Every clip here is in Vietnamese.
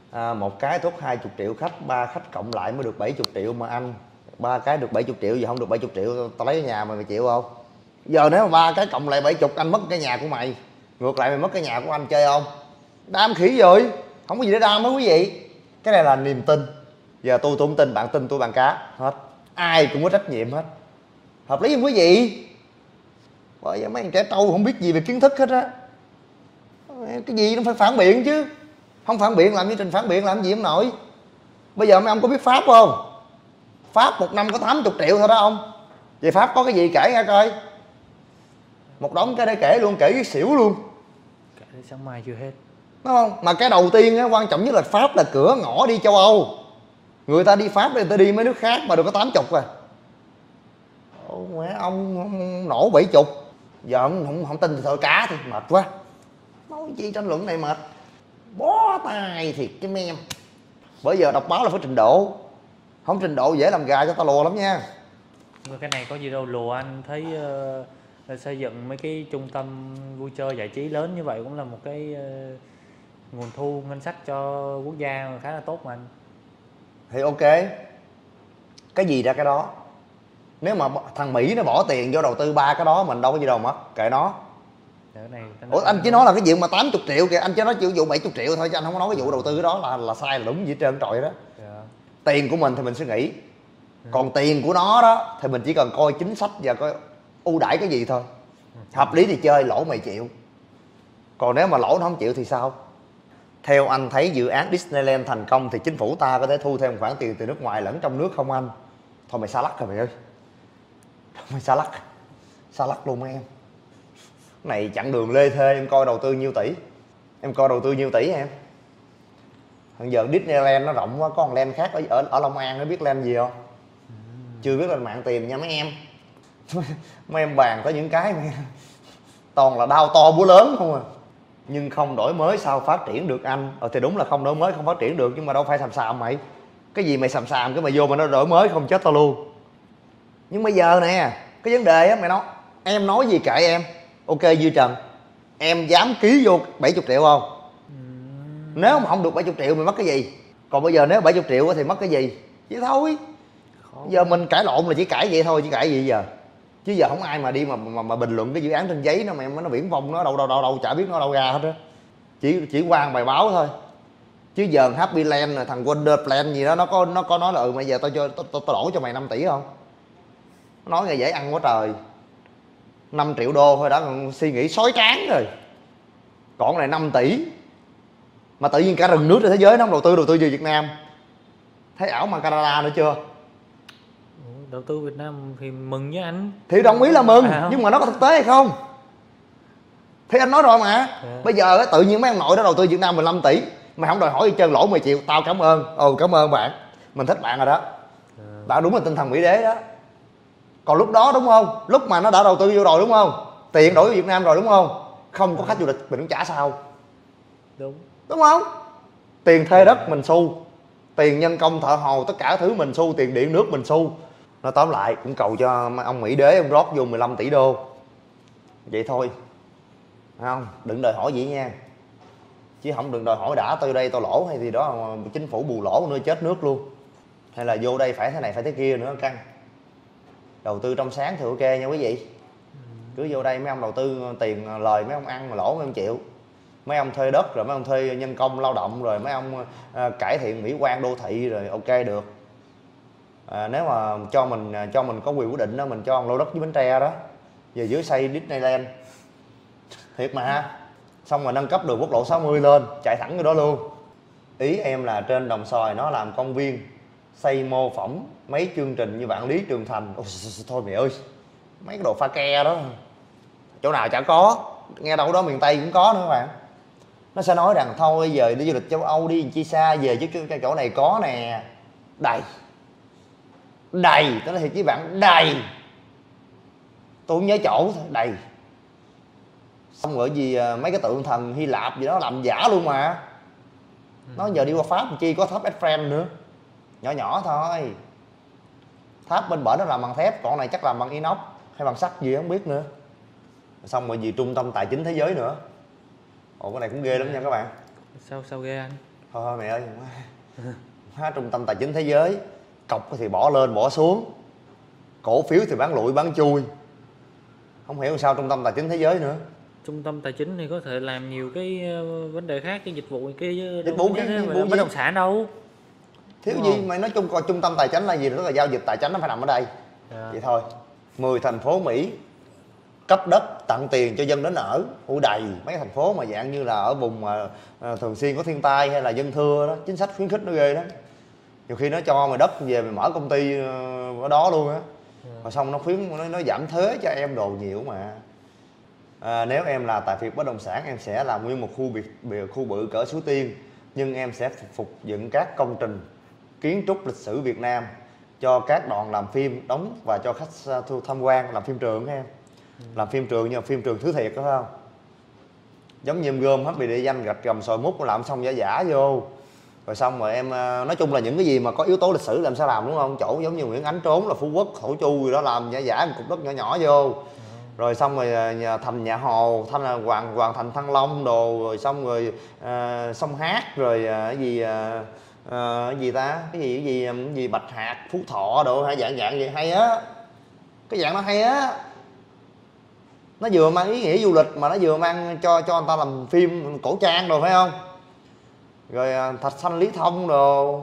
Một cái thuốc 20 triệu khách, 3 khách cộng lại mới được 70 triệu mà anh. 3 cái được 70 triệu, giờ không được 70 triệu tao lấy cái nhà mày chịu không? Giờ nếu mà 3 cái cộng lại 70, anh mất cái nhà của mày, ngược lại mày mất cái nhà của anh, chơi không? Đam khỉ rồi, không có gì để đam hết quý vị. Cái này là niềm tin. Giờ tôi không tin, bạn tin tôi bằng cá hết, ai cũng có trách nhiệm hết. Hợp lý không quý vị? Bởi vì mấy anh trẻ trâu không biết gì về kiến thức hết á. Cái gì nó phải phản biện chứ. Không phản biện làm như Trình phản biện làm gì ông nội. Bây giờ mấy ông có biết Pháp không? Pháp một năm có 80 triệu thôi đó ông. Vậy Pháp có cái gì kể nghe coi. Một đống cái để kể luôn, kể cái xỉu luôn. Kể đến sáng mai chưa hết. Đúng không? Mà cái đầu tiên á, quan trọng nhất là Pháp là cửa ngõ đi châu Âu. Người ta đi Pháp, người ta đi mấy nước khác mà được có 80 à. Mẹ ông nổ 70. Giờ không tin thì thôi cá thì mệt quá. Nói chi tranh luận này mệt. Bó tay thiệt cái mem. Bởi giờ đọc báo là phải trình độ. Không trình độ dễ làm gà cho tao lùa lắm nha. Nhưng cái này có gì đâu lùa, anh thấy xây dựng mấy cái trung tâm vui chơi giải trí lớn như vậy cũng là một cái nguồn thu ngân sách cho quốc gia khá là tốt mà anh. Thì ok, cái gì ra cái đó. Nếu mà thằng Mỹ nó bỏ tiền vô đầu tư 3 cái đó, mình đâu có gì đâu mất, kệ nó. Cái này, Ủa anh chỉ nói là cái vụ mà 80 triệu kìa, anh chỉ nói vụ 70 triệu thôi, chứ anh không có nói cái vụ đầu tư đó là sai là đúng gì hết trơn trọi đó. Tiền của mình thì mình suy nghĩ, còn tiền của nó đó thì mình chỉ cần coi chính sách và coi ưu đãi cái gì thôi. Hợp lý thì chơi, lỗ mày chịu. Còn nếu mà lỗ nó không chịu thì sao? Theo anh thấy dự án Disneyland thành công thì chính phủ ta có thể thu thêm khoản tiền từ nước ngoài lẫn trong nước không anh? Thôi mày xa lắc rồi mày ơi. Mày xa lắc luôn mấy em. Này chặng đường lê thê, em coi đầu tư nhiêu tỷ. Em coi đầu tư nhiêu tỷ em. Hiện giờ Disneyland nó rộng quá, có con land khác ở Long An, nó biết land gì không? Chưa biết lên mạng tìm nha mấy em. Mấy em bàn có những cái mà toàn là đau to búa lớn không à. Nhưng không đổi mới sao phát triển được anh? Thì đúng là không đổi mới không phát triển được, nhưng mà đâu phải xàm mày. Cái gì mày xàm cái mày vô mà nó đổi mới không chết tao luôn. Nhưng bây giờ nè, cái vấn đề á, mày nói em nói gì kệ em. Ok Duy Trần, em dám ký vô 70 triệu không? Nếu mà không được 70 triệu mày mất cái gì? Còn bây giờ nếu 70 triệu thì mất cái gì? Vậy thôi. Giờ mình cãi lộn là chỉ cãi vậy thôi, chứ cãi gì giờ? Chứ giờ không ai mà đi mà bình luận cái dự án trên giấy nó mà nó viển vông, nó đâu chả biết nó đâu ra hết á. Chỉ quan bài báo thôi. Chứ giờ Happy Land rồi thằng Wonderland gì đó nó có nói là bây giờ tao đổ cho mày 5 tỷ không? Nói nghe dễ ăn quá trời. 5 triệu đô thôi đã còn suy nghĩ sói tráng rồi. Còn này 5 tỷ. Mà tự nhiên cả rừng nước trên thế giới nó không đầu tư về Việt Nam. Thấy ảo mà Canada nữa chưa? Đầu tư Việt Nam thì mừng với anh. Thì đồng ý là mừng, nhưng mà nó có thực tế hay không? Thì anh nói rồi mà. Bây giờ tự nhiên mấy ông nội đó đầu tư Việt Nam 15 tỷ. Mày không đòi hỏi gì trơn, lỗ 10 triệu. Tao cảm ơn. Cảm ơn bạn. Mình thích bạn rồi đó. Bạn đúng là tinh thần Mỹ đế đó. Còn lúc đó đúng không? Lúc mà nó đã đầu tư vô rồi đúng không? Tiền đổi về Việt Nam rồi đúng không? Không có khách du lịch mình cũng trả sao? Đúng không? Tiền thuê đất mình xu, tiền nhân công thợ hồ tất cả thứ mình xu, tiền điện nước mình xu. Nó tóm lại cũng cầu cho ông Mỹ đế ông rót vô 15 tỷ đô. Vậy thôi. Thấy không? Đừng đòi hỏi gì nha. Chứ không đừng đòi hỏi đã từ đây tao lỗ hay gì đó mà chính phủ bù lỗ nữa chết nước luôn. Hay là vô đây phải thế này phải thế kia nữa căng. Đầu tư trong sáng thì ok nha quý vị. Cứ vô đây mấy ông đầu tư tiền lời mấy ông ăn mà lỗ mấy ông chịu. Mấy ông thuê đất rồi mấy ông thuê nhân công lao động rồi mấy ông cải thiện mỹ quan đô thị rồi ok được. Nếu mà cho mình có quyền quyết định đó, mình cho lô đất với Bến Tre đó về dưới xây Disneyland thiệt mà, xong rồi nâng cấp đường quốc lộ 60 lên chạy thẳng vô đó luôn. Ý em là trên Đồng Xoài nó làm công viên xây mô phỏng mấy chương trình như Vạn Lý Trường Thành. Thôi mày ơi, mấy cái đồ pha ke đó chỗ nào chả có, nghe đâu đó miền Tây cũng có nữa các bạn. Nó sẽ nói rằng thôi giờ đi du lịch châu Âu đi chi xa về chứ cái chỗ này có nè, đầy tôi nói thiệt với bạn, đầy. Tôi không nhớ chỗ thôi, đầy. Xong rồi gì mấy cái tượng thần Hy Lạp gì đó làm giả luôn mà. Nó giờ đi qua Pháp chi có tháp Eiffel nữa, nhỏ nhỏ thôi. Tháp bên bển nó làm bằng thép, còn này chắc làm bằng inox hay bằng sắt gì không biết nữa. Xong rồi gì trung tâm tài chính thế giới nữa. Ồ cái này cũng ghê lắm nha các bạn. Sao ghê anh? Thôi mẹ ơi, hóa trung tâm tài chính thế giới, cọc thì bỏ lên bỏ xuống, cổ phiếu thì bán lụi bán chui, không hiểu sao trung tâm tài chính thế giới nữa. Trung tâm tài chính thì có thể làm nhiều cái vấn đề khác, cái dịch vụ cái Dịch vụ bất động sản đâu. Thiếu gì mà nói chung coi trung tâm tài chính là gì, tức là giao dịch tài chính nó phải nằm ở đây. Vậy thôi. 10 thành phố Mỹ cấp đất tặng tiền cho dân đến ở ủ đầy. Mấy thành phố mà dạng như là ở vùng mà thường xuyên có thiên tai hay là dân thưa đó, chính sách khuyến khích nó ghê đó. Nhiều khi nó cho mày đất về mày mở công ty ở đó luôn á. Rồi xong nó nó giảm thuế cho em đồ nhiều mà. Nếu em là tài phiệt bất động sản, em sẽ làm nguyên một khu bự cỡ Suối Tiên, nhưng em sẽ phục dựng các công trình kiến trúc lịch sử Việt Nam cho các đoàn làm phim đóng và cho khách tham quan, làm phim trường các em. Làm phim trường nhưng mà phim trường thứ thiệt đó, phải không? Giống như em gom hết bị địa danh gạch gầm sồi mút làm xong giả vô. Rồi xong rồi em nói chung là những cái gì mà có yếu tố lịch sử làm sao làm, đúng không? Chỗ giống như Nguyễn Ánh trốn là Phú Quốc, Thổ Chu gì đó làm giả một cục đất nhỏ nhỏ vô. Rồi xong rồi thành Nhà Hồ, thành là Hoàng thành Thăng Long đồ, rồi xong rồi sông Hát, rồi cái gì ta, cái gì Bạch Hạc, Phú Thọ đồ, hay dạng vậy hay á. Cái dạng nó hay á. Nó vừa mang ý nghĩa du lịch mà nó vừa mang cho người ta làm phim cổ trang rồi, phải không? Rồi Thạch Sanh Lý Thông đồ,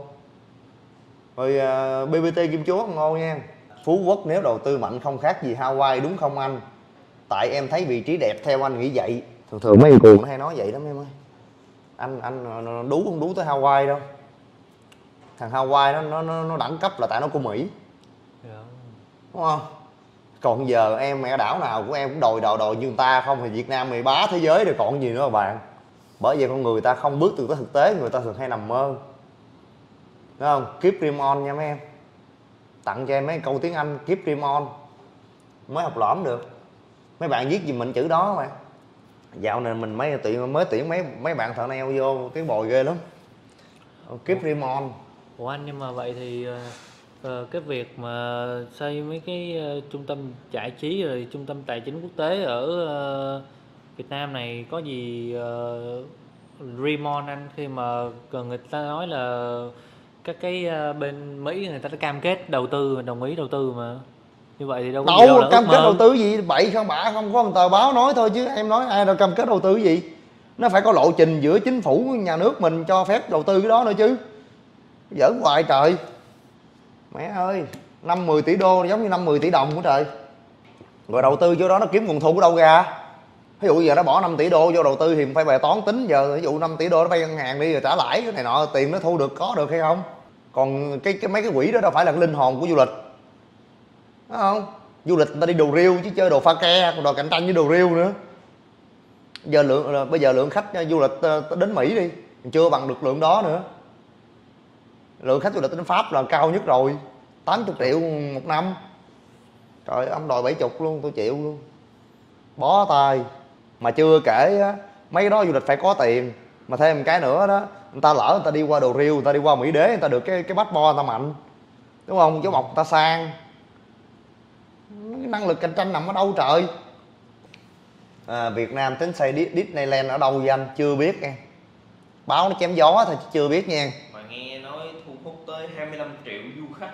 rồi BBT Kim Chúa ngon nha. Phú Quốc nếu đầu tư mạnh không khác gì Hawaii, đúng không anh? Tại em thấy vị trí đẹp theo anh nghĩ vậy. Thường mấy cuồng nó hay nói vậy lắm em ơi. Anh đú không đú tới Hawaii đâu. Thằng Hawaii nó đẳng cấp là tại nó của Mỹ, đúng không? Còn giờ em mẹ đảo nào của em cũng đòi như người ta không, thì Việt Nam mày bá thế giới rồi còn gì nữa mà bạn. Bởi vì con người ta không bước từ cái thực tế, người ta thường hay nằm mơ, đúng không? Keep dream on nha mấy em. Tặng cho em mấy câu tiếng Anh keep dream on mới học lõm được. Mấy bạn viết gì mình chữ đó mà. Dạo này mình mới tuyển mấy bạn thợ nail vô cái bồi ghê lắm. Keep dream on. Ủa anh, nhưng mà vậy thì cái việc mà xây mấy cái trung tâm giải trí rồi trung tâm tài chính quốc tế ở Việt Nam này có gì dream on anh, khi mà người ta nói là các cái bên Mỹ người ta đã cam kết đầu tư, đồng ý đầu tư mà. Như vậy thì đâu có gì đâu là cam ước kết mơ. đầu tư gì, bậy không bả, không có một tờ báo nói thôi chứ em nói ai đâu cam kết đầu tư gì. Nó phải có lộ trình giữa chính phủ nhà nước mình cho phép đầu tư cái đó nữa chứ. Giỡn hoài trời. Mẹ ơi, 5-10 tỷ đô giống như 5-10 tỷ đồng của trời. Rồi đầu tư chỗ đó nó kiếm nguồn thu ở đâu ra? Ví dụ giờ nó bỏ 5 tỷ đô vô đầu tư thì phải bài toán tính giờ ví dụ 5 tỷ đô nó vay ngân hàng đi rồi trả lãi cái này nọ, tiền nó thu được có được hay không? Còn mấy cái quỹ đó đâu phải là cái linh hồn của du lịch, đúng không? Du lịch người ta đi đồ riêu chứ chơi đồ pha ke, còn đồ cạnh tranh với đồ riêu nữa. Bây giờ lượng khách du lịch đến Mỹ đi chưa bằng được lượng đó nữa. Lượng khách du lịch đến Pháp là cao nhất rồi, 80 triệu một năm. Trời, ông đòi 70 luôn, tôi chịu luôn. Bó tay. Mà chưa kể á, mấy cái đó du lịch phải có tiền. Mà thêm một cái nữa đó, người ta lỡ người ta đi qua đồ riêu, người ta đi qua Mỹ Đế, người ta được cái passport người ta mạnh, đúng không? Dấu mộc người ta sang. Cái năng lực cạnh tranh nằm ở đâu trời? Việt Nam tính xây Disneyland ở đâu vậy anh? Chưa biết em. Báo nó chém gió thôi chứ chưa biết nha. Mà nghe nói thu hút tới 25 triệu du khách.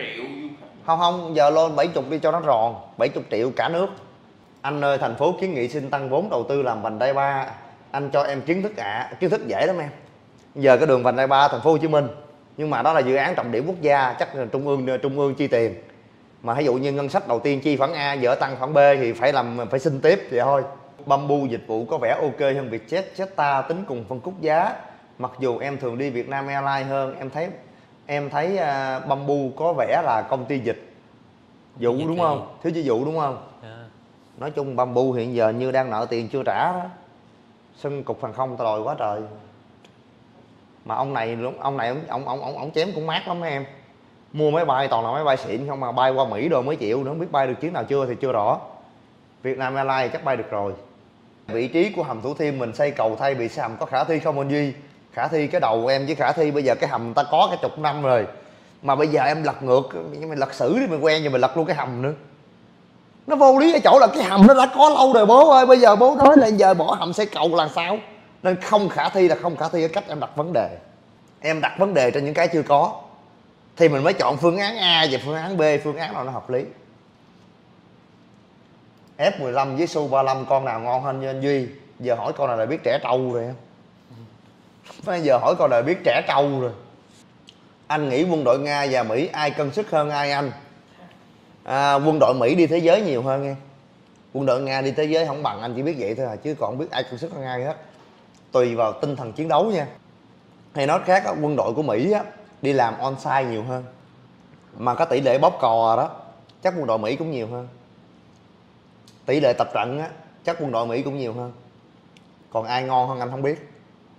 Không, giờ lên 70 đi cho nó tròn. 70 triệu cả nước. Anh ơi, thành phố kiến nghị xin tăng vốn đầu tư làm vành đai 3. Anh cho em kiến thức kiến thức dễ lắm em. Giờ cái đường vành đai 3 thành phố Hồ Chí Minh, nhưng mà đó là dự án trọng điểm quốc gia, chắc là trung ương chi tiền. Mà ví dụ như ngân sách đầu tiên chi khoản A, giờ tăng khoản B thì phải xin tiếp vậy thôi. Bamboo dịch vụ có vẻ ok hơn Vietjet, Jetstar tính cùng phân khúc giá. Mặc dù em thường đi Vietnam Airlines hơn, em thấy Bamboo có vẻ là công ty dịch vụ đúng không? Thiếu dịch vụ đúng không? Nói chung Bamboo hiện giờ như đang nợ tiền chưa trả đó. Sân cục hàng không tao đòi quá trời. Mà ông chém cũng mát lắm em. Mua máy bay toàn là máy bay xịn không, mà bay qua Mỹ rồi mới chịu nữa, không biết bay được chuyến nào chưa thì chưa rõ. Vietnam Airlines chắc bay được rồi. Vị trí của hầm Thủ Thiêm mình xây cầu thay vì xây hầm có khả thi không anh Duy? Khả thi cái đầu em với khả thi bây giờ cái hầm ta có cả chục năm rồi. Mà bây giờ em lật ngược, mày lật sử đi mày quen, giờ mày lật luôn cái hầm nữa. Nó vô lý ở chỗ là cái hầm nó đã có lâu rồi bố ơi, bây giờ bố nói là giờ bỏ hầm xây cầu là sao? Nên không khả thi là không khả thi ở cách em đặt vấn đề. em đặt vấn đề trên những cái chưa có thì mình mới chọn phương án A và phương án B, phương án nào nó hợp lý. F15 với Su-35 con nào ngon hơn anh Duy? Giờ hỏi con nào là biết trẻ trâu rồi em. Bây giờ hỏi con nào là biết trẻ trâu rồi. Anh nghĩ quân đội Nga và Mỹ ai cân sức hơn ai anh? Quân đội Mỹ đi thế giới nhiều hơn em. Quân đội Nga đi thế giới không bằng, anh chỉ biết vậy thôi à, chứ còn không biết ai cân sức hơn ai hết. Tùy vào tinh thần chiến đấu nha. Hay nói khác, quân đội của Mỹ á, đi làm on-site nhiều hơn. Mà có tỷ lệ bóp cò đó, chắc quân đội Mỹ cũng nhiều hơn. Tỷ lệ tập trận á, chắc quân đội Mỹ cũng nhiều hơn. Còn ai ngon hơn anh không biết.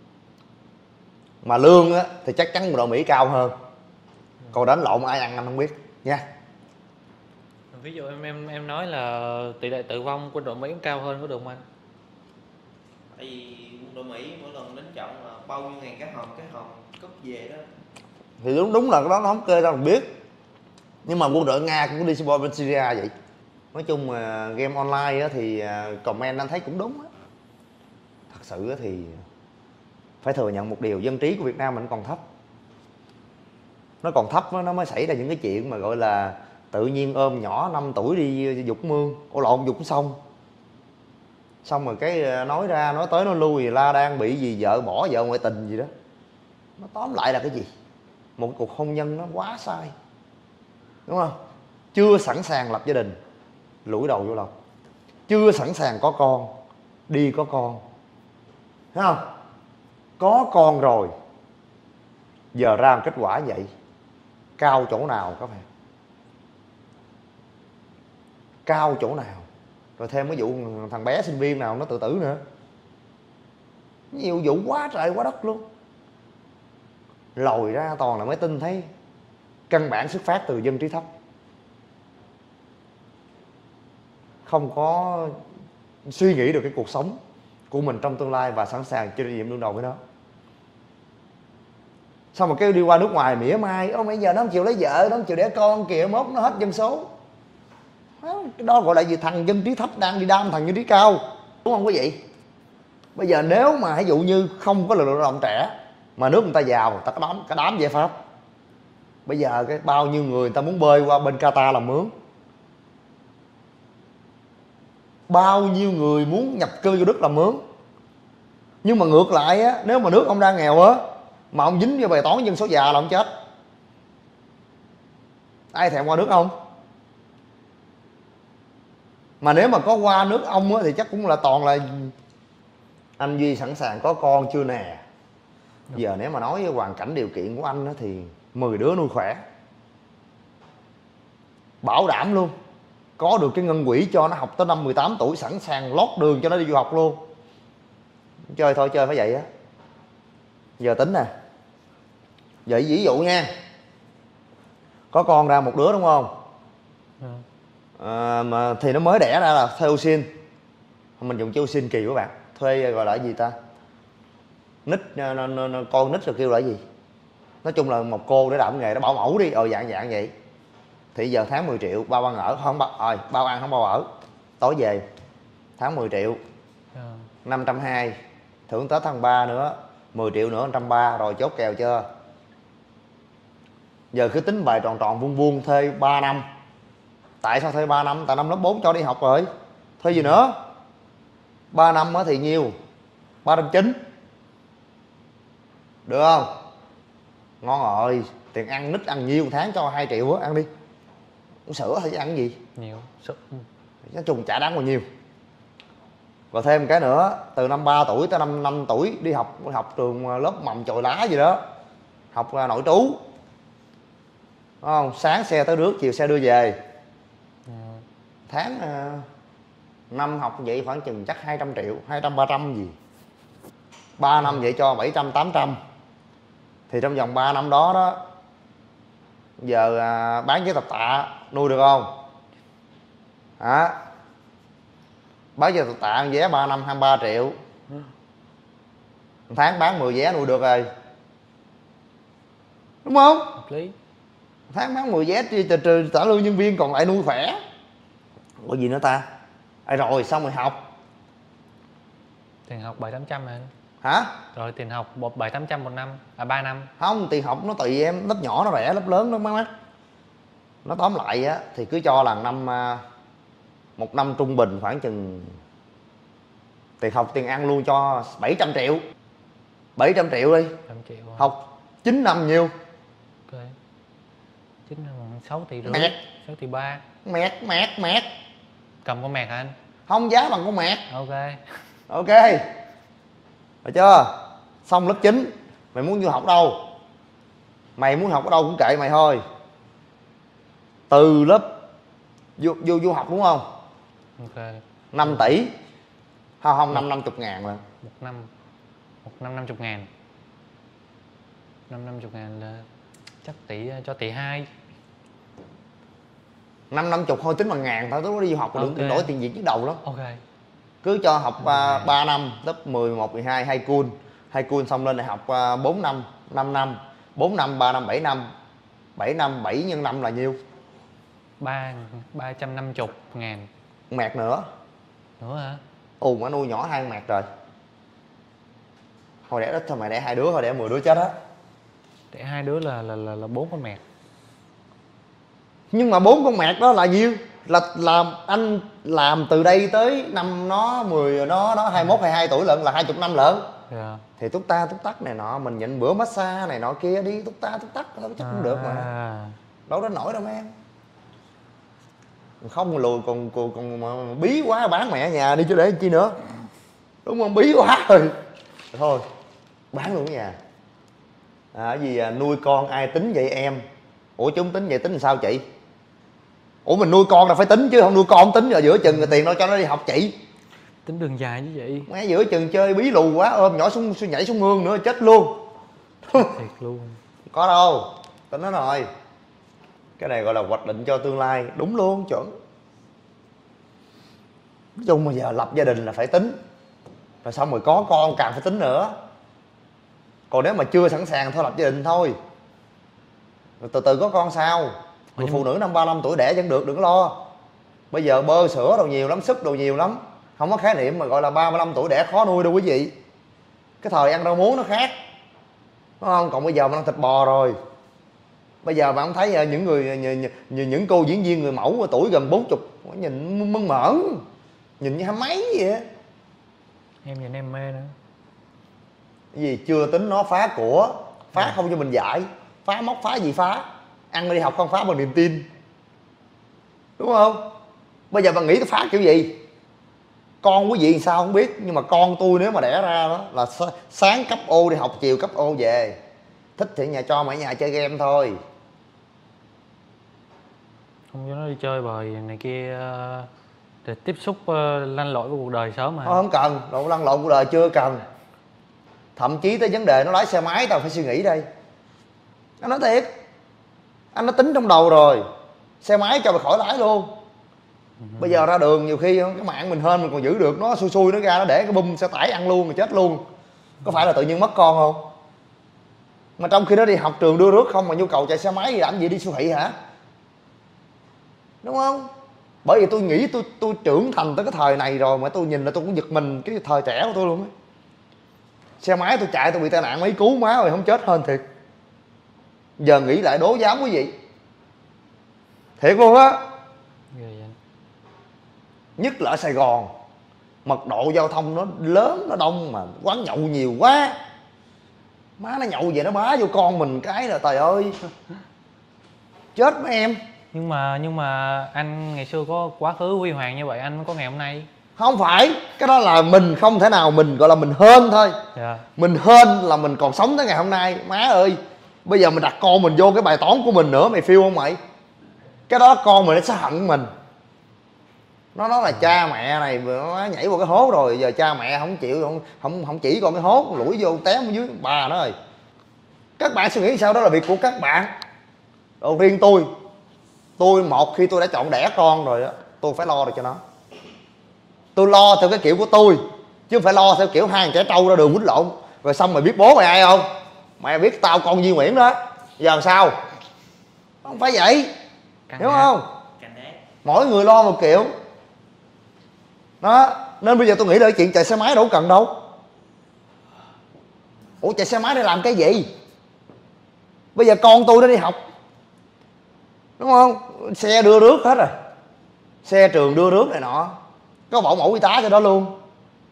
Mà lương á, thì chắc chắn quân đội Mỹ cao hơn. Còn đánh lộn ai ăn anh không biết nha. Ví dụ em nói là tỷ lệ tử vong quân đội Mỹ cũng cao hơn, có được không anh? Tại vì quân đội Mỹ mỗi lần đánh trận là bao nhiêu ngàn cái hòm cướp về đó. Thì đúng là cái đó nó không kê đâu mình biết. Nhưng mà quân đội Nga cũng đi support bên Syria vậy. Nói chung mà game online á, thì comment anh thấy cũng đúng á. Thật sự á, thì phải thừa nhận một điều, dân trí của Việt Nam mình còn thấp. Nó còn thấp đó, nó mới xảy ra những cái chuyện mà gọi là tự nhiên ôm nhỏ 5 tuổi đi dục mương, dục sông. Xong rồi cái nói ra nói tới nói lui la đang bị gì vợ bỏ, vợ ngoại tình gì đó. Nó tóm lại là cái gì? Một cuộc hôn nhân nó quá sai, đúng không? Chưa sẵn sàng lập gia đình, lủi đầu vô lòng. Chưa sẵn sàng có con, đi có con, thấy không? Có con rồi, giờ ra kết quả vậy, cao chỗ nào các bạn? Cao chỗ nào? Rồi thêm cái vụ thằng bé sinh viên nào nó tự tử nữa. Nhiều vụ quá trời quá đất luôn. Lòi ra toàn là mới tin thấy căn bản xuất phát từ dân trí thấp, không có suy nghĩ được cái cuộc sống của mình trong tương lai và sẵn sàng chịu trách nhiệm đương đầu với nó. Xong rồi cái đi qua nước ngoài mỉa mai, bây giờ nó không chịu lấy vợ, nó không chịu đẻ con kìa, mốt nó hết dân số. Cái đó gọi là gì? Thằng dân trí thấp đang đi đam thằng dân trí cao, đúng không quý vị? Bây giờ nếu mà ví dụ như không có lực lượng lao động trẻ mà nước người ta giàu, người ta có cả đám giải pháp. Bây giờ cái bao nhiêu người ta muốn bơi qua bên Qatar làm mướn, bao nhiêu người muốn nhập cư vô Đức làm mướn. Nhưng mà ngược lại á, nếu mà nước ông đang nghèo á, mà ông dính vào bài toán dân số già là ông chết. Ai thèm qua nước ông? Mà nếu mà có qua nước ông á, thì chắc cũng là toàn là anh Duy sẵn sàng có con chưa nè. Giờ nếu mà nói với hoàn cảnh điều kiện của anh á, thì 10 đứa nuôi khỏe, bảo đảm luôn. Có được cái ngân quỹ cho nó học tới năm 18 tuổi, sẵn sàng lót đường cho nó đi du học luôn. Chơi thôi, chơi phải vậy á. Giờ tính nè, vậy ví dụ nha, có con ra một đứa đúng không? Mà thì nó mới đẻ ra là thuê oxin. Mình dùng chữ oxin kỳ các bạn. Thuê gọi là gì ta? Nít, con nít rồi kêu là gì? Nói chung là một cô để làm nghề, nó bảo mẫu đi, dạng vậy. Thì giờ tháng 10 triệu, bao ăn ở, không bao ăn không bao ở. Tối về, tháng 10 triệu, 520, thưởng Tết tháng 3 nữa, 10 triệu nữa 130, rồi chốt kèo chưa? Giờ cứ tính bài tròn tròn vuông vuông, thuê 3 năm. Tại sao thuê 3 năm? Tại năm lớp 4 cho đi học rồi, thuê gì nữa? 3 năm thì nhiêu? 390. Được không? Ngon rồi. Tiền ăn nít ăn nhiêu tháng cho 2 triệu á, ăn đi. Uống sữa hay ăn cái gì? Nhiều. Nói chung chả đáng bao nhiêu. Rồi thêm cái nữa, từ năm 3 tuổi tới năm tuổi đi học trường lớp mầm chồi lá gì đó, học nội trú, đúng không? Sáng xe tới rước, chiều xe đưa về. Tháng năm học vậy khoảng chừng chắc 200 triệu, 200-300 gì. 3 năm vậy cho 700-800. Thì trong vòng 3 năm đó đó, giờ bán giấy tập tạ nuôi được không? Hả? Bán giấy tập tạ vé 3 năm 23 triệu. Một tháng bán 10 vé nuôi được rồi, đúng không? Hợp lý. Một tháng bán 10 vé trừ trả lương nhân viên, còn lại nuôi khỏe. Có gì nữa ta? Rồi xong rồi học. Tiền học 700-800 anh. Hả? Rồi tiền học 700-800 một năm, 3 năm. Không, tiền học nó tùy em, lớp nhỏ nó rẻ, lớp lớn nó mới mắc. Nó tóm lại á thì cứ cho là một năm trung bình khoảng chừng tiền học tiền ăn luôn cho 700 triệu. 700 triệu đi. 100 triệu. Học 9 năm nhiêu? Ok. 9 năm 6 tỷ rưỡi. Mẹt. 6 tỷ 3. Mẹt. Cầm con mẹt hả anh? Không, giá bằng con mẹt. Ok. Ok. Được chưa? Xong lớp 9 mày muốn vô học đâu? Mày muốn học ở đâu cũng kệ mày thôi. Từ lớp vô học đúng không? Ok. 5 tỷ. Không, 50 ngàn là Một năm 50 ngàn. 50 ngàn là chắc cho tỷ 2. 50 thôi, tính bằng ngàn thôi, tôi đi học mà đừng đổi tiền Việt trước đầu lắm. Ok. Cứ cho học 3 năm, lớp 11, 12, 2 cool xong lên đại học 4 năm, 5 năm, 4 năm, 3 năm, 7 năm. 7 năm, 7 nhân 5 là nhiêu? 350 ngàn. Mẹt nữa. Nữa hả? Ồ, mà nuôi nhỏ 2 mẹt rồi. Hồi đẻ ít thôi, mày đẻ 2 đứa thôi, đẻ 10 đứa chết á. Để 2 đứa là 4 con mẹt. Nhưng mà 4 con mẹt đó là nhiêu? Là làm anh làm từ đây tới năm nó 10, nó 21, 22 tuổi lận, là 20 năm lận. Dạ. Thì túc tắc này nọ, mình nhịn bữa massage này nọ kia đi, túc tắc thôi chắc cũng được mà. Đâu đến nổi đâu mấy em. Không lùi còn mà bí quá bán mẹ nhà đi chứ để chi nữa. Đúng không? Bí quá rồi. Thôi bán luôn ở nhà. Nuôi con ai tính vậy em? Ủa chúng tính vậy tính làm sao chị? Ủa mình nuôi con là phải tính chứ, không nuôi con không tính, rồi giữa chừng rồi tiền đâu cho nó đi học chị. Tính đường dài như vậy. Mấy giữa chừng chơi bí lù quá, ôm nhỏ xuống nhảy xuống mương nữa chết luôn. Thiệt luôn. Có đâu, tính nó rồi. Cái này gọi là hoạch định cho tương lai, đúng luôn, chuẩn. Nói chung mà giờ lập gia đình là phải tính. Rồi xong rồi có con càng phải tính nữa. Còn nếu mà chưa sẵn sàng thôi lập gia đình thôi. Rồi từ từ có con sao. Người phụ nữ năm 35 tuổi đẻ vẫn được, đừng lo. Bây giờ bơ sữa đồ nhiều lắm, sức đồ nhiều lắm. Không có khái niệm mà gọi là 35 tuổi đẻ khó nuôi đâu quý vị. Cái thời ăn rau muống nó khác, đúng không? Còn bây giờ mà ăn thịt bò rồi. Bây giờ mà không thấy những cô diễn viên người mẫu tuổi gần 40 nhìn mơn mởn, nhìn như hai mấy vậy á. Em nhìn em mê nữa. Cái gì chưa tính nó phá của, phá không cho mình dạy, phá móc phá gì phá. Ăn đi học không phá bằng niềm tin, đúng không? Bây giờ bạn nghĩ tôi phá kiểu gì? Con quý vị thì sao không biết, nhưng mà con tôi nếu mà đẻ ra đó là sáng cấp ô đi học, chiều cấp ô về. Thích thì nhà cho mà ở nhà chơi game thôi. Không cho nó đi chơi bời này kia để tiếp xúc lăn lộn với cuộc đời sớm mà. Không cần, độ lăn lộn cuộc đời chưa cần. Thậm chí tới vấn đề nó lái xe máy tao phải suy nghĩ đây. Anh nói thiệt, anh đã tính trong đầu rồi. Xe máy cho mày khỏi lái luôn. Bây giờ ra đường nhiều khi cái mạng mình hên mình còn giữ được, nó xui xui nó ra nó để cái bum xe tải ăn luôn rồi chết luôn. Có phải là tự nhiên mất con không? Mà trong khi đó đi học trường đưa rước không mà nhu cầu chạy xe máy thì làm gì đi siêu thị hả? Đúng không? Bởi vì tôi nghĩ tôi trưởng thành tới cái thời này rồi mà tôi nhìn là tôi cũng giật mình cái thời trẻ của tôi luôn ấy. Xe máy tôi chạy tôi bị tai nạn mấy cú má rồi không chết hên thiệt. Giờ nghĩ lại đố dám quý vị. Thiệt luôn á. Nhất là ở Sài Gòn, mật độ giao thông nó lớn, nó đông mà quán nhậu nhiều quá. Má nó nhậu về nó bá vô con mình cái là trời ơi chết mấy em. Nhưng mà anh ngày xưa có quá khứ huy hoàng như vậy, anh mới có ngày hôm nay. Không phải, cái đó là mình không thể nào, mình gọi là mình hên thôi. Mình hên là mình còn sống tới ngày hôm nay. Má ơi, bây giờ mình đặt con mình vô cái bài toán của mình nữa, mày phiêu không mày? Cái đó con mình nó sẽ hận mình. Nó nói là cha mẹ này nó nhảy vào cái hố rồi, giờ cha mẹ không chịu, không chỉ còn cái hố, lủi vô té dưới bà nó rồi. Các bạn suy nghĩ sao đó là việc của các bạn. Còn riêng tôi một khi tôi đã chọn đẻ con rồi á, tôi phải lo được cho nó. Tôi lo theo cái kiểu của tôi, chứ không phải lo theo kiểu hai thằng trẻ trâu ra đường quýnh lộn. Rồi xong mày biết bố mày ai không? Mày biết tao con Duy Nguyễn đó. Giờ làm sao? Không phải vậy, hiểu không? Mỗi người lo một kiểu. Đó, nên bây giờ tôi nghĩ là chuyện chạy xe máy đâu cần đâu. Ủa chạy xe máy để làm cái gì? Bây giờ con tôi nó đi học, đúng không? Xe đưa rước hết rồi, xe trường đưa rước này nọ, có bảo mẫu y tá cho đó luôn.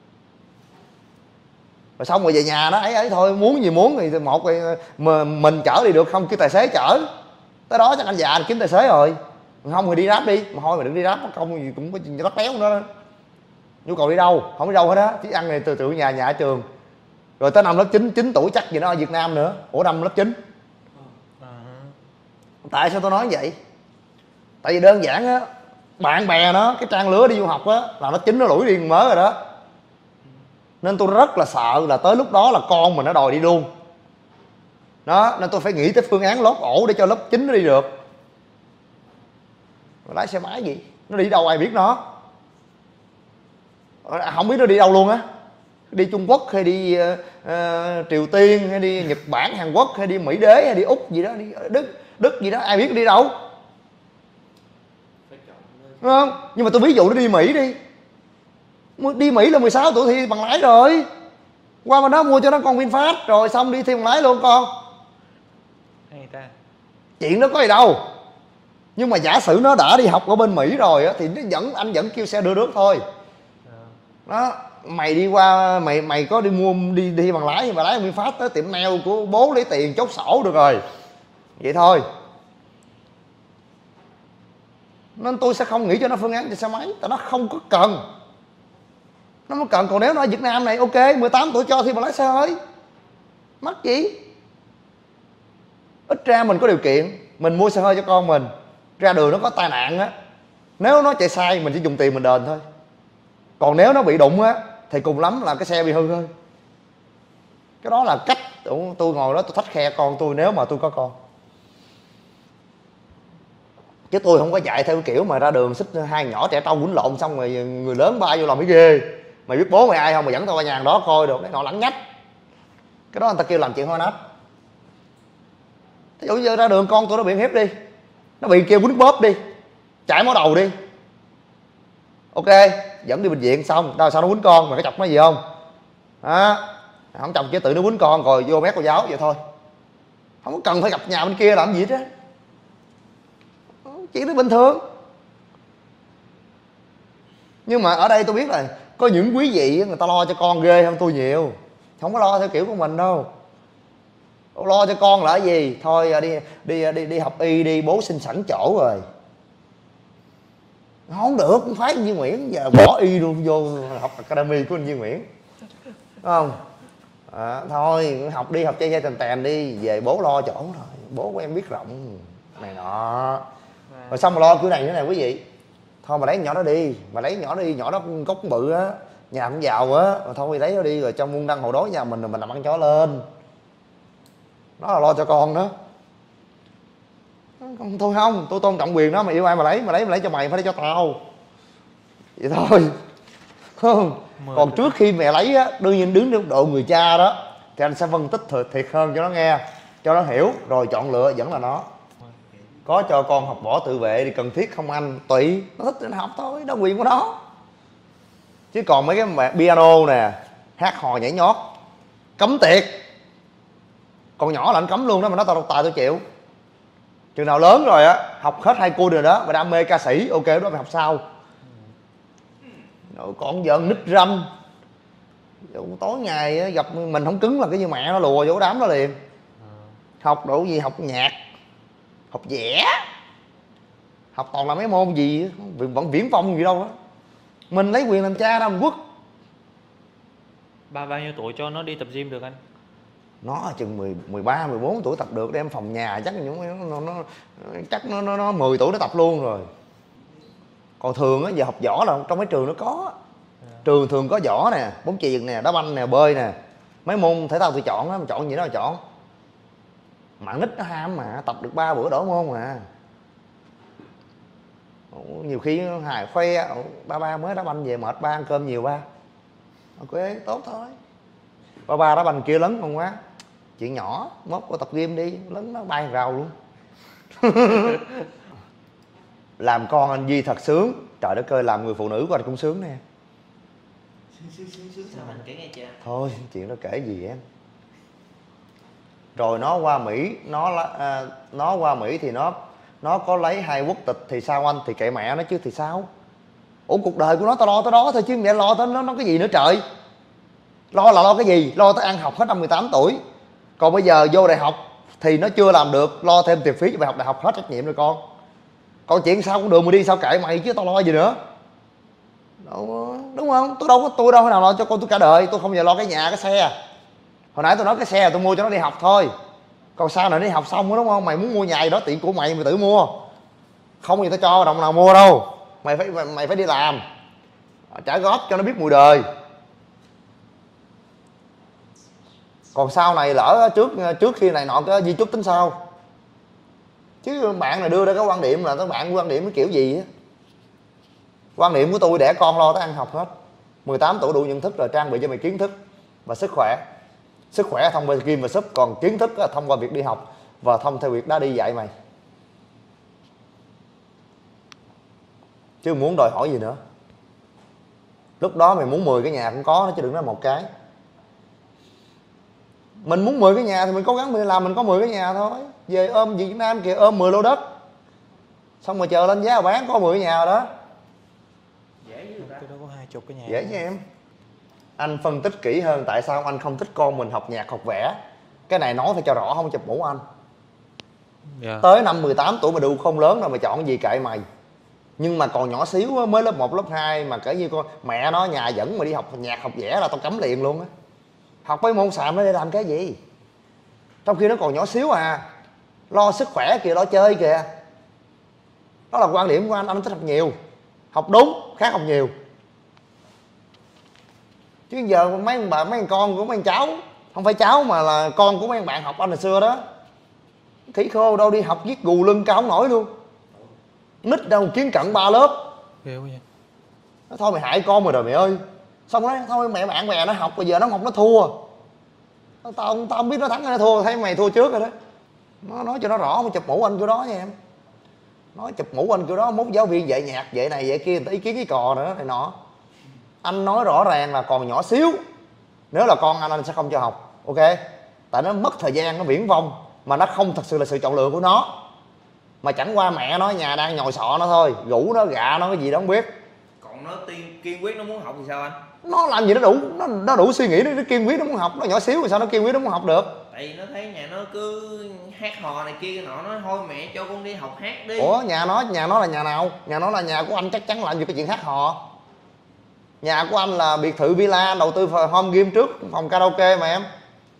Rồi xong rồi về nhà nó ấy thôi, muốn gì muốn thì một thì mà mình chở đi được không, kêu tài xế chở tới đó, chắc anh già kiếm tài xế rồi, không thì đi Grab đi. Mà thôi mà đừng đi Grab, công gì cũng có lắc léo nữa. Nhu cầu đi đâu không đi đâu hết á, chỉ ăn này từ nhà ở trường. Rồi tới năm lớp 9 tuổi chắc gì nó ở Việt Nam nữa. Ủa năm lớp 9. Tại sao tôi nói vậy? Tại vì đơn giản á, bạn bè nó cái trang lứa đi du học á là lớp 9 nó lủi điên mới rồi đó. Nên tôi rất là sợ là tới lúc đó là con mình nó đòi đi luôn đó. Nên tôi phải nghĩ tới phương án lót ổ để cho lớp 9 nó đi được. Rồi lái xe máy gì, nó đi đâu ai biết nó, không biết nó đi đâu luôn á. Đi Trung Quốc hay đi Triều Tiên hay đi Nhật Bản, Hàn Quốc hay đi Mỹ Đế hay đi Úc gì đó, đi Đức gì đó, ai biết nó đi đâu, đúng không? Nhưng mà tôi ví dụ nó đi Mỹ đi. Đi Mỹ là 16 tuổi thi bằng lái rồi, qua bên đó mua cho nó con VinFast rồi xong đi thi bằng lái luôn con. Hay ta. Chuyện đó có gì đâu. Nhưng mà giả sử nó đã đi học ở bên Mỹ rồi á thì anh vẫn kêu xe đưa rước thôi. Đó, mày đi qua mày có đi mua đi thi bằng lái, mà lái VinFast tới tiệm nail của bố lấy tiền chốt sổ được rồi, vậy thôi. Nên tôi sẽ không nghĩ cho nó phương án cho xe máy, tại nó không có cần. Nó mới cần. Còn nếu nó ở Việt Nam này, ok 18 tuổi cho thi bằng lái xe hơi, mắc gì. Ít ra mình có điều kiện, mình mua xe hơi cho con mình, ra đường nó có tai nạn á, nếu nó chạy sai mình chỉ dùng tiền mình đền thôi. Còn nếu nó bị đụng á thì cùng lắm là cái xe bị hư thôi. Cái đó là cách tôi ngồi đó tôi thách khe con tôi nếu mà tôi có con. Chứ tôi không có dạy theo kiểu mà ra đường xích hai nhỏ trẻ trâu quýnh lộn xong rồi người lớn bay vô làm cái ghê. Mày biết bố mày ai không mà dẫn tao qua nhà đó coi được, cái nọ lẳng nhách. Cái đó người ta kêu làm chuyện hôi nách. Ví dụ như ra đường con tôi nó bị hiếp đi, nó bị kêu quýnh bóp đi, chảy máu đầu đi, ok dẫn đi bệnh viện xong đâu sao nó quýnh con, mày có chọc nó gì không? Không chọc chứ tự nó quýnh con rồi vô mét cô giáo vậy thôi, không có cần phải gặp nhà bên kia làm gì hết á, chuyện đó bình thường. Nhưng mà ở đây tôi biết là có những quý vị người ta lo cho con ghê hơn tôi nhiều, không có lo theo kiểu của mình đâu. Lo cho con là cái gì? Thôi đi học y đi, bố xin sẵn chỗ rồi. Không được, không phải anh Duy Nguyễn giờ bỏ y luôn vô học academy của anh Duy Nguyễn, đúng không? Thôi học đi, học chơi dây tèn đi, về bố lo chỗ rồi, bố của em biết rộng này nọ. Rồi xong mà lo kiểu này nữa nè quý vị. Thôi mà lấy nhỏ đó đi, mà lấy nhỏ đó đi, nhỏ đó gốc bự á, nhà cũng giàu á, mà thôi lấy nó đi rồi cho muôn đăng hộ đối nhà mình rồi mình làm ăn chó lên. Đó là lo cho con đó. Thôi không, tôi tôn trọng quyền đó, mày yêu ai mà lấy cho mày, phải lấy cho tao, vậy thôi. Không. Còn trước khi mẹ lấy á, đương nhiên đứng trong độ người cha đó thì anh sẽ phân tích thiệt hơn cho nó nghe, cho nó hiểu, rồi chọn lựa vẫn là nó. Có cho con học võ tự vệ thì cần thiết không anh? Tùy, nó thích thì nó học thôi, đó quyền của nó. Chứ còn mấy cái piano nè, hát hò nhảy nhót cấm tiệt. Còn nhỏ là anh cấm luôn đó, mà nó tao tài tôi chịu. Chừng nào lớn rồi á, học hết hai cô rồi đó, mà đam mê ca sĩ, ok đó mày học sau. Rồi còn giận nít râm, tối ngày gặp mình không cứng là cái như mẹ nó lùa vô đám đó liền. Học đủ gì, học nhạc, học vẽ, học toàn là mấy môn gì vẫn viễn vông gì đâu đó. Mình lấy quyền làm cha ra mình quất. Bao nhiêu tuổi cho nó đi tập gym được anh? Nó chừng 13, 14 tuổi tập được, đem phòng nhà chắc nó 10 tuổi nó tập luôn rồi. Còn thường á giờ học võ là trong mấy trường nó có. Trường thường có võ nè, bóng chuyền nè, đá banh nè, bơi nè. Mấy môn thể thao tôi chọn á, mình chọn gì đó là chọn. Mạng nít nó ham mà, tập được 3 bữa đổi môn mà. Nhiều khi hài khoe, ba mới đá banh về mệt, ba ăn cơm nhiều ba. Ok, tốt thôi. Ba đá banh kia lớn không quá. Chuyện nhỏ, mốt có tập gym đi, lớn nó bay rào luôn. Làm con anh Duy thật sướng. Trời đất ơi, làm người phụ nữ của anh cũng sướng nè. Sướng sao anh kể nghe chưa? Thôi, chuyện đó kể gì em. rồi nó qua Mỹ, nó qua Mỹ thì nó có lấy 2 quốc tịch thì sao anh? Thì kệ mẹ nó chứ thì sao? Ủa cuộc đời của nó tao lo tới đó thôi chứ mẹ lo tới nó cái gì nữa trời? Lo là lo cái gì? Lo tới ăn học hết năm 18 tuổi. Còn bây giờ vô đại học thì nó chưa làm được, lo thêm tiền phí cho mày học đại học hết trách nhiệm rồi con. Còn chuyện sao con đường mày đi sao kệ mày chứ tao lo gì nữa. Đúng không? Tôi đâu có nào lo cho con tôi cả đời. Tôi không bao giờ lo cái nhà cái xe. Hồi nãy tôi nói cái xe tôi mua cho nó đi học thôi. Còn sau này đi học xong đúng không? Mày muốn mua nhà gì đó tiền của mày tự mua. Không gì tao cho đồng nào mua đâu. Mày phải đi làm, trả góp cho nó biết mùi đời. Còn sau này lỡ trước khi này nọ cái di chúc tính sao. Chứ bạn này đưa ra cái quan điểm là các bạn quan điểm cái kiểu gì á. Quan điểm của tôi đẻ con lo tới ăn học hết. 18 tuổi đủ nhận thức rồi, trang bị cho mày kiến thức và sức khỏe. Sức khỏe thông qua gym và súp, còn kiến thức là thông qua việc đi học và thông theo việc đã đi dạy mày. Chứ muốn đòi hỏi gì nữa. Lúc đó mày muốn 10 cái nhà cũng có, chứ đừng nói một cái. Mình muốn 10 cái nhà thì mình cố gắng mình làm, mình có 10 cái nhà thôi. Về ôm Việt Nam kìa, ôm 10 lô đất. Xong rồi chờ lên giá bán có 10 cái nhà rồi đó. Dễ với người ta. Tôi đâu có 20 cái nhà. Dễ với em. Anh phân tích kỹ hơn tại sao anh không thích con mình học nhạc học vẽ. Cái này nói phải cho rõ, không chụp mũ anh. Tới năm 18 tuổi mà đủ không lớn rồi mà chọn gì kệ mày. Nhưng mà còn nhỏ xíu mới lớp 1, lớp 2 mà kể như con mẹ nó nhà dẫn mà đi học nhạc học vẽ là tao cấm liền luôn á. Học mấy môn xàm nó để làm cái gì? Trong khi nó còn nhỏ xíu à. Lo sức khỏe kìa, lo chơi kìa. Đó là quan điểm của anh thích học nhiều. Học đúng, khác học nhiều. Chứ giờ mấy thằng con của mấy thằng cháu, không phải cháu mà là con của mấy thằng bạn học anh hồi xưa đó, khỉ khô đâu đi học viết gù lưng cao không nổi luôn. Nít đâu kiến cận 3 lớp. Nó thôi mày hại con mày rồi mày ơi. Xong nói thôi mẹ bạn bè nó học, bây giờ nó học nó thua. Tao không biết nó thắng hay nó thua, thấy mày thua trước rồi đó. Nó nói cho nó rõ, mà chụp mũ anh kiểu đó nha em. Nói chụp mũ anh kiểu đó, mốt giáo viên dạy nhạc dạy này dạy kia người ta ý kiến cái cò nữa này nọ. Anh nói rõ ràng là còn nhỏ xíu. Nếu là con anh sẽ không cho học, ok? Tại nó mất thời gian, nó viển vông. Mà nó không thật sự là sự chọn lựa của nó. Mà chẳng qua mẹ nó nhà đang nhồi sọ nó thôi, rủ nó gạ nó cái gì đó không biết. Còn nó kiên quyết nó muốn học thì sao anh? Nó làm gì nó đủ suy nghĩ, nó kiên quyết nó muốn học. Nó nhỏ xíu thì sao nó kiên quyết nó muốn học được? Tại vì nó thấy nhà nó cứ hát hò này kia nọ, nó thôi mẹ cho con đi học hát đi. Ủa nhà nó là nhà nào? Nhà nó là nhà của anh chắc chắn làm gì cái chuyện hát hò. Nhà của anh là biệt thự villa, đầu tư home gym trước, phòng karaoke mà em.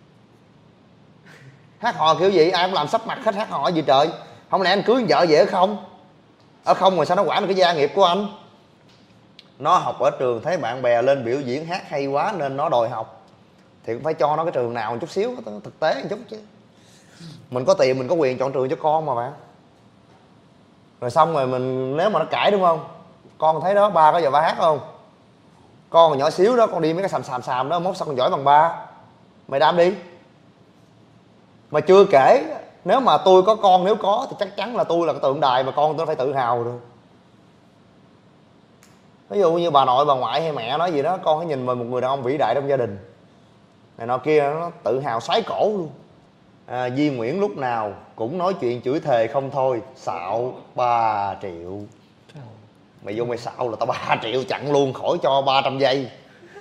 Hát hò kiểu gì ai cũng làm sắp mặt hết, hát hò gì trời. Không lẽ anh cưới vợ về không? Ở không rồi sao nó quản được cái gia nghiệp của anh? Nó học ở trường thấy bạn bè lên biểu diễn hát hay quá nên nó đòi học. Thì cũng phải cho nó cái trường nào một chút xíu, thực tế một chút chứ. Mình có tiền mình có quyền chọn trường cho con mà bạn. Rồi xong rồi mình nếu mà nó cãi đúng không? Con thấy đó ba có giờ ba hát không? Con còn nhỏ xíu đó, con đi mấy cái xàm đó, mốt sao con giỏi bằng ba? Mày đam đi. Mà chưa kể, nếu mà tôi có con, nếu có thì chắc chắn là tôi là cái tượng đài mà con tôi phải tự hào rồi. Ví dụ như bà nội bà ngoại hay mẹ nói gì đó, con hãy nhìn vào một người đàn ông vĩ đại trong gia đình này nọ kia, nó tự hào xoáy cổ luôn. Di Nguyễn lúc nào cũng nói chuyện chửi thề không thôi, xạo 3 triệu. Mày vô mày xạo là tao 3 triệu chặn luôn, khỏi cho 300 giây.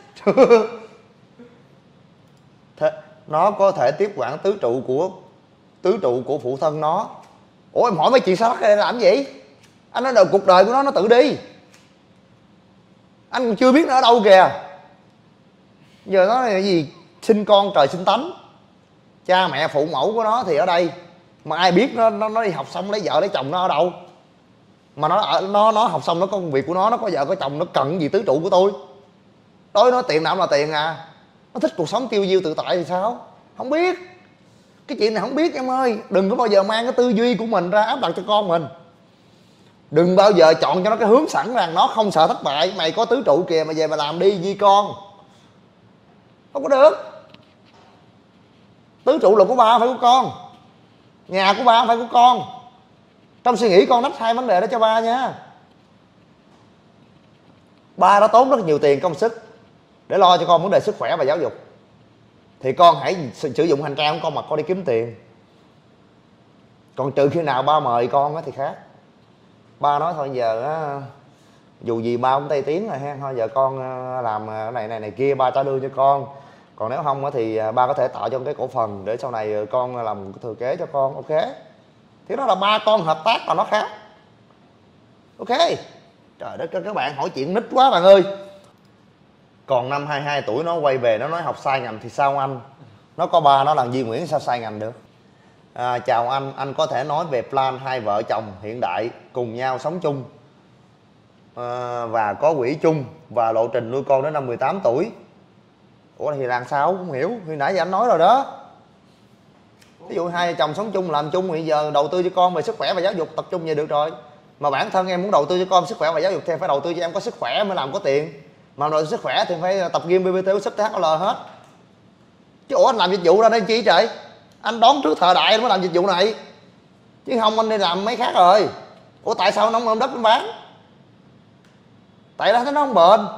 Thế, nó có thể tiếp quản tứ trụ của phụ thân nó. Ủa em hỏi mấy chuyện sao để làm gì? Anh nói cuộc đời của nó tự đi. Anh còn chưa biết nó ở đâu kìa. Giờ nó là gì? Sinh con trời sinh tánh. Cha mẹ phụ mẫu của nó thì ở đây. Mà ai biết nó đi học xong lấy vợ lấy chồng nó ở đâu? Mà nó học xong nó có công việc của nó có vợ có chồng, nó cần gì tứ trụ của tôi? Đối với nó tiền nào cũng là tiền à. Nó thích cuộc sống tiêu diêu tự tại thì sao? Không biết. Cái chuyện này không biết em ơi. Đừng có bao giờ mang cái tư duy của mình ra áp đặt cho con mình. Đừng bao giờ chọn cho nó cái hướng sẵn rằng nó không sợ thất bại. Mày có tứ trụ kìa, mày về mày làm đi với con. Không có được. Tứ trụ là của ba phải của con. Nhà của ba phải của con. Trong suy nghĩ con nách 2 vấn đề đó cho ba nha. Ba đã tốn rất nhiều tiền công sức để lo cho con vấn đề sức khỏe và giáo dục. thì con hãy sử dụng hành trang của con mà con đi kiếm tiền. Còn trừ khi nào ba mời con á thì khác. Ba nói thôi giờ á, dù gì ba cũng Tây Tiến rồi ha, thôi giờ con làm cái này kia ba trả lương cho con. Còn nếu không á thì ba có thể tạo cho cái cổ phần để sau này con làm thừa kế cho con, ok. Thì đó là ba con hợp tác và nó khác. Ok. Trời đất ơi, các bạn hỏi chuyện nít quá bạn ơi. Còn năm 22 tuổi nó quay về nó nói học sai ngành thì sao anh? Nó có ba nó là Duy Nguyễn sao sai ngành được? Chào anh có thể nói về plan hai vợ chồng hiện đại cùng nhau sống chung và có quỹ chung và lộ trình nuôi con đến năm 18 tuổi. Ủa thì làm sao không hiểu, thì nãy giờ anh nói rồi đó. Ví dụ hai vợ chồng sống chung làm chung thì giờ đầu tư cho con về sức khỏe và giáo dục tập trung vậy được rồi. Mà bản thân em muốn đầu tư cho con sức khỏe và giáo dục thì phải đầu tư cho em có sức khỏe mới làm có tiền. Mà đầu tư sức khỏe thì phải tập gym, BBT, sub, THL hết. Chứ ủa anh làm dịch vụ ra đây chi trời? Anh đón trước thời đại anh mới làm dịch vụ này. Chứ không anh đi làm mấy khác rồi. Ủa tại sao nó không ôm đất nó bán? Tại đó nó không bền.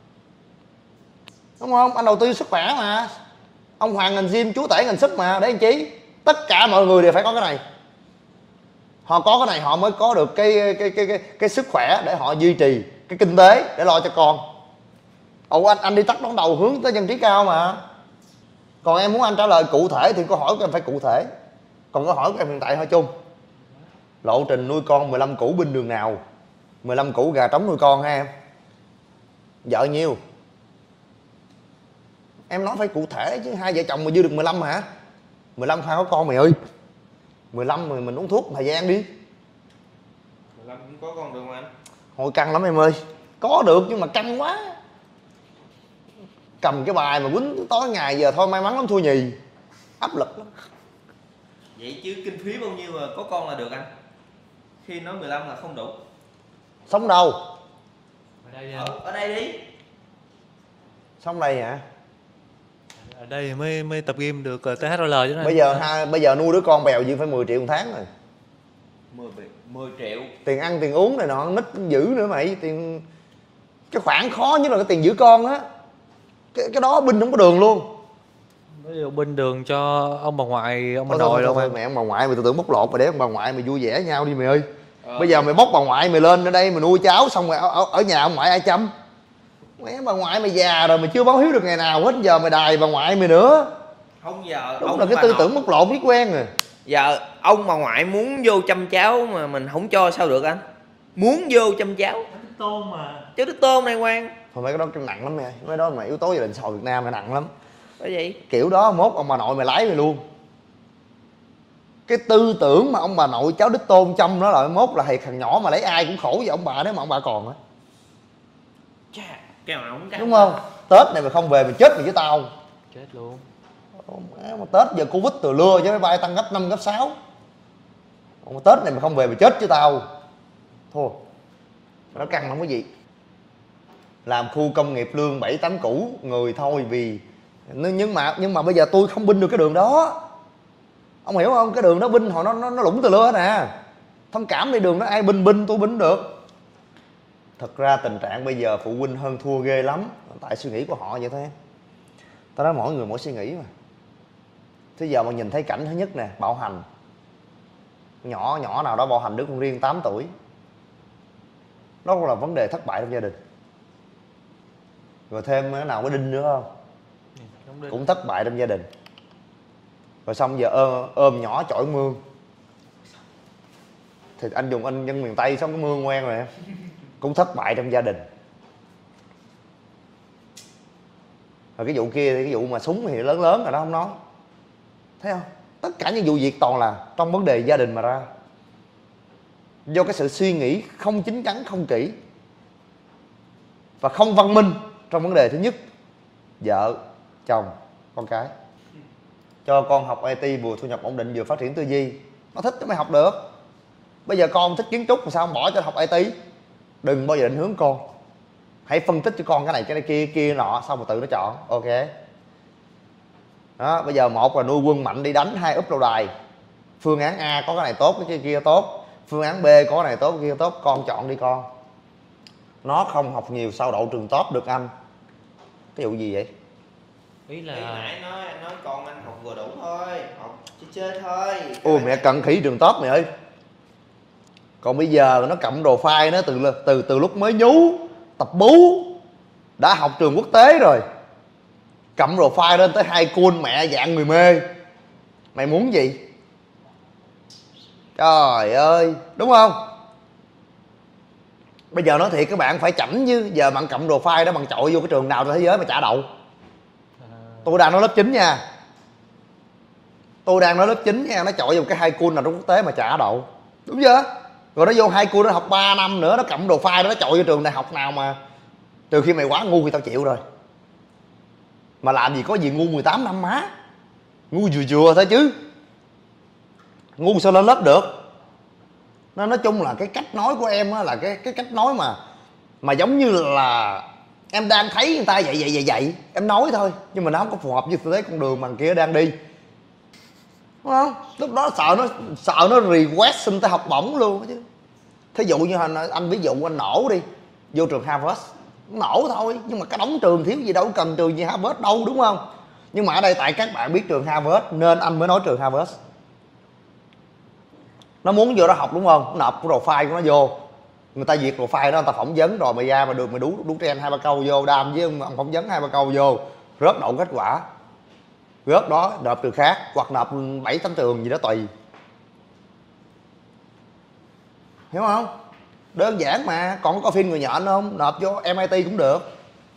Đúng không? Anh đầu tư sức khỏe mà. Ông Hoàng ngành gym, chú Tể ngành sức mà. Để anh chí. Tất cả mọi người đều phải có cái này. Họ có cái này họ mới có được cái sức khỏe để họ duy trì cái kinh tế để lo cho con. Ủa anh đi tắt đón đầu hướng tới dân trí cao mà. Còn em muốn anh trả lời cụ thể thì câu hỏi của em phải cụ thể. Còn câu hỏi của em hiện tại hơi chung. Lộ trình nuôi con 15 củ binh đường nào? 15 củ gà trống nuôi con ha em? Vợ nhiêu? Em nói phải cụ thể chứ, hai vợ chồng mà dư được 15 hả? 15 khai có con mày ơi. 15 rồi mình uống thuốc thời gian đi. 15 cũng có con được mà anh. Hồi căng lắm em ơi. Có được nhưng mà căng quá. Cầm cái bài mà quýnh tối ngày giờ thôi may mắn lắm thua nhì. Áp lực lắm. Vậy chứ kinh phí bao nhiêu mà có con là được anh? Khi nói 15 là không đủ. Sống đâu? Ở đây đi. Sống đây hả? Ở đây mới tập gym được THL chứ. Bây giờ nuôi đứa con bèo gì phải 10 triệu một tháng rồi. 10 triệu. Tiền ăn tiền uống này nọ nít giữ nữa mày. Tiền cái khoản khó nhất là cái tiền giữ con á. Cái đó binh không có đường luôn. Ví dụ bên đường cho ông bà ngoại, ông bà Thôi, nội đâu thôi, mà. mẹ ông bà ngoại mày tự tưởng bóc lột mà để ông bà ngoại mày vui vẻ nhau đi mày ơi. Bây giờ mày bóc bà ngoại mày lên ở đây mày nuôi cháu xong rồi ở nhà ông ngoại ai chăm? Mẹ bà ngoại mày già rồi mày chưa báo hiếu được ngày nào hết, giờ mày đài bà ngoại mày nữa. Không giờ đúng là cái tư tưởng bóc lột biết quen rồi. Giờ ông bà ngoại muốn vô chăm cháu mà mình không cho sao được anh? Muốn vô chăm cháu. Đức Tôn mà. Cháu Đức Tôn này ngoan. Thôi mấy cái đó nặng lắm mày. Mấy đó mà yếu tố gia đình xã hội Việt Nam là nặng lắm. Bởi vậy Kiểu đó mốt ông bà nội mày lái mày luôn. Cái tư tưởng mà ông bà nội cháu Đức Tôn chăm nó là mốt là thằng nhỏ mà lấy ai cũng khổ với ông bà nếu mà ông bà còn á. Cái mà không căng. Đúng không? Tết này mày không về mày chết mày với tao. Chết luôn. Mà Tết giờ Covid từ lưa chứ máy bay tăng gấp 5 gấp 6. Mà Tết này mày không về mày chết với tao. Thôi. Nó căng lắm cái gì. Làm khu công nghiệp lương 7-8 củ người thôi vì nhưng mà bây giờ tôi không binh được cái đường đó. Ông hiểu không? Cái đường đó binh hồi nó lũng từ lưa hết nè. Thông cảm đi, đường đó ai binh tôi binh được. Thật ra tình trạng bây giờ phụ huynh hơn thua ghê lắm. Tại suy nghĩ của họ vậy thôi. Tao nói mỗi người mỗi suy nghĩ mà. Thế giờ mà nhìn thấy cảnh thứ nhất nè, bạo hành. Nhỏ nào đó bạo hành đứa con riêng 8 tuổi. Đó cũng là vấn đề thất bại trong gia đình. Rồi thêm cái nào cái đinh nữa không? Cũng thất bại trong gia đình. Rồi xong giờ ôm nhỏ chọi mương. Thì anh dùng anh dân miền Tây xong cái mương quen rồi em. Cũng thất bại trong gia đình. Rồi cái vụ kia thì cái vụ mà súng thì lớn rồi đó không nói. Thấy không? Tất cả những vụ việc toàn là trong vấn đề gia đình mà ra. Do cái sự suy nghĩ không chín chắn, không kỹ và không văn minh trong vấn đề thứ nhất, vợ, chồng, con cái. Cho con học IT vừa thu nhập ổn định vừa phát triển tư duy. Nó thích nó mới học được. Bây giờ con thích kiến trúc mà sao không bỏ cho học IT? Đừng bao giờ định hướng con. Hãy phân tích cho con cái này cái kia nọ xong rồi tự nó chọn. Ok. Đó, bây giờ một là nuôi quân mạnh đi đánh, hai úp lâu đài. Phương án A có cái này tốt, cái kia tốt. Phương án B có cái này tốt, cái kia tốt. Con chọn đi con. Nó không học nhiều sao đậu trường top được anh. Cái vụ gì vậy? Ý Ý là nãy anh nói con anh học vừa đủ thôi, học chơi thôi. Ôi mẹ cận khỉ trường top mày ơi. Còn bây giờ nó cầm profile nó từ lúc mới nhú tập bú đã học trường quốc tế rồi, cầm profile lên tới hai cool mẹ dạng người mê. Mày muốn gì? Trời ơi, đúng không? Bây giờ nói thiệt các bạn phải chảnh chứ. Giờ bạn cầm profile đó bạn chọi vô cái trường nào trên thế giới mà trả đậu. Tôi đang nói lớp 9 nha. Tôi đang nói lớp 9 nha. Nó chọi vô cái high school nào trong quốc tế mà trả đậu. Đúng chưa? Rồi nó vô high school nó học 3 năm nữa. Nó cầm profile đó nó chọi vô trường đại học nào mà. Trừ khi mày quá ngu thì tao chịu rồi. Mà làm gì có gì ngu 18 năm má. Ngu vừa thôi chứ. Ngu sao lên lớp được. Nó nói chung là cái cách nói của em á, là cái cách nói mà giống như là em đang thấy người ta vậy em nói thôi, nhưng mà nó không có phù hợp với thực tế con đường mà người kia đang đi, đúng không? Lúc đó sợ nó request xin tới học bổng luôn chứ. Thí dụ như anh ví dụ anh nổ đi vô trường Harvard, nổ thôi, nhưng mà cái đống trường thiếu gì đâu cần trường gì Harvard đâu, đúng không? Nhưng mà ở đây tại các bạn biết trường Harvard nên anh mới nói trường Harvard. Nó muốn vô đó học đúng không? Nó nộp cái profile của nó vô, người ta duyệt profile đó, người ta phỏng vấn rồi mày ra mày được mày đủ trend 2-3 câu vô, đam với ông phỏng vấn 2-3 câu vô, rớt đậu kết quả, rớt đó nộp trường khác hoặc nộp 7-8 trường gì đó tùy, hiểu không? Đơn giản mà. Còn có phim người nhện không? Nộp vô MIT cũng được.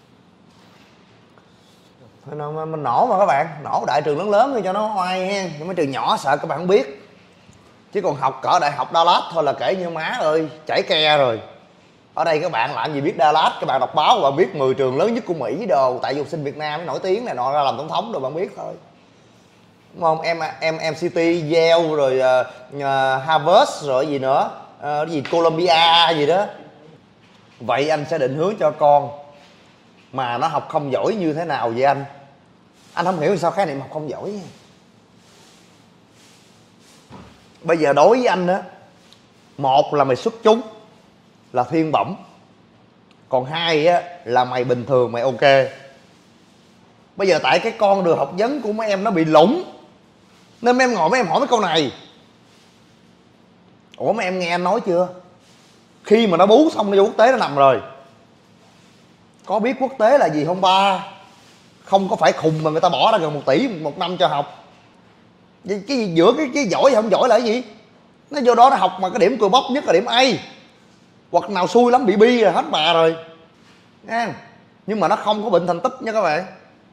Mình nổ mà các bạn, nổ đại trường lớn lớn cho nó oai hen. Nhưng mấy trường nhỏ sợ các bạn không biết. Chứ còn học cỡ đại học Dallas thôi là kể như má ơi chảy ke rồi. Ở đây các bạn làm gì biết Dallas, các bạn đọc báo các bạn biết 10 trường lớn nhất của Mỹ đồ, tại học sinh Việt Nam mới nổi tiếng này nọ ra làm tổng thống rồi bạn biết thôi, đúng không? MCT, Yale rồi Harvard rồi gì nữa, cái gì Columbia gì đó. Vậy anh sẽ định hướng cho con mà nó học không giỏi như thế nào vậy anh? Anh không hiểu sao khái niệm học không giỏi nha. Bây giờ đối với anh á, một là mày xuất chúng là thiên bẩm, còn hai á là mày bình thường mày ok. Bây giờ tại cái con đường học vấn của mấy em nó bị lủng nên mấy em ngồi mấy em hỏi mấy câu này. Ủa mấy em nghe anh nói chưa? Khi mà nó bú xong nó vô quốc tế nó nằm rồi, có biết quốc tế là gì không ba? Không có phải khùng mà người ta bỏ ra gần 1 tỷ một năm cho học. Cái gì giữa cái giỏi hay không giỏi là cái gì? Nó vô đó nó học mà cái điểm cùi bắp nhất là điểm A, hoặc nào xui lắm bị B là hết bà rồi nha. Nhưng mà nó không có bệnh thành tích nha các bạn.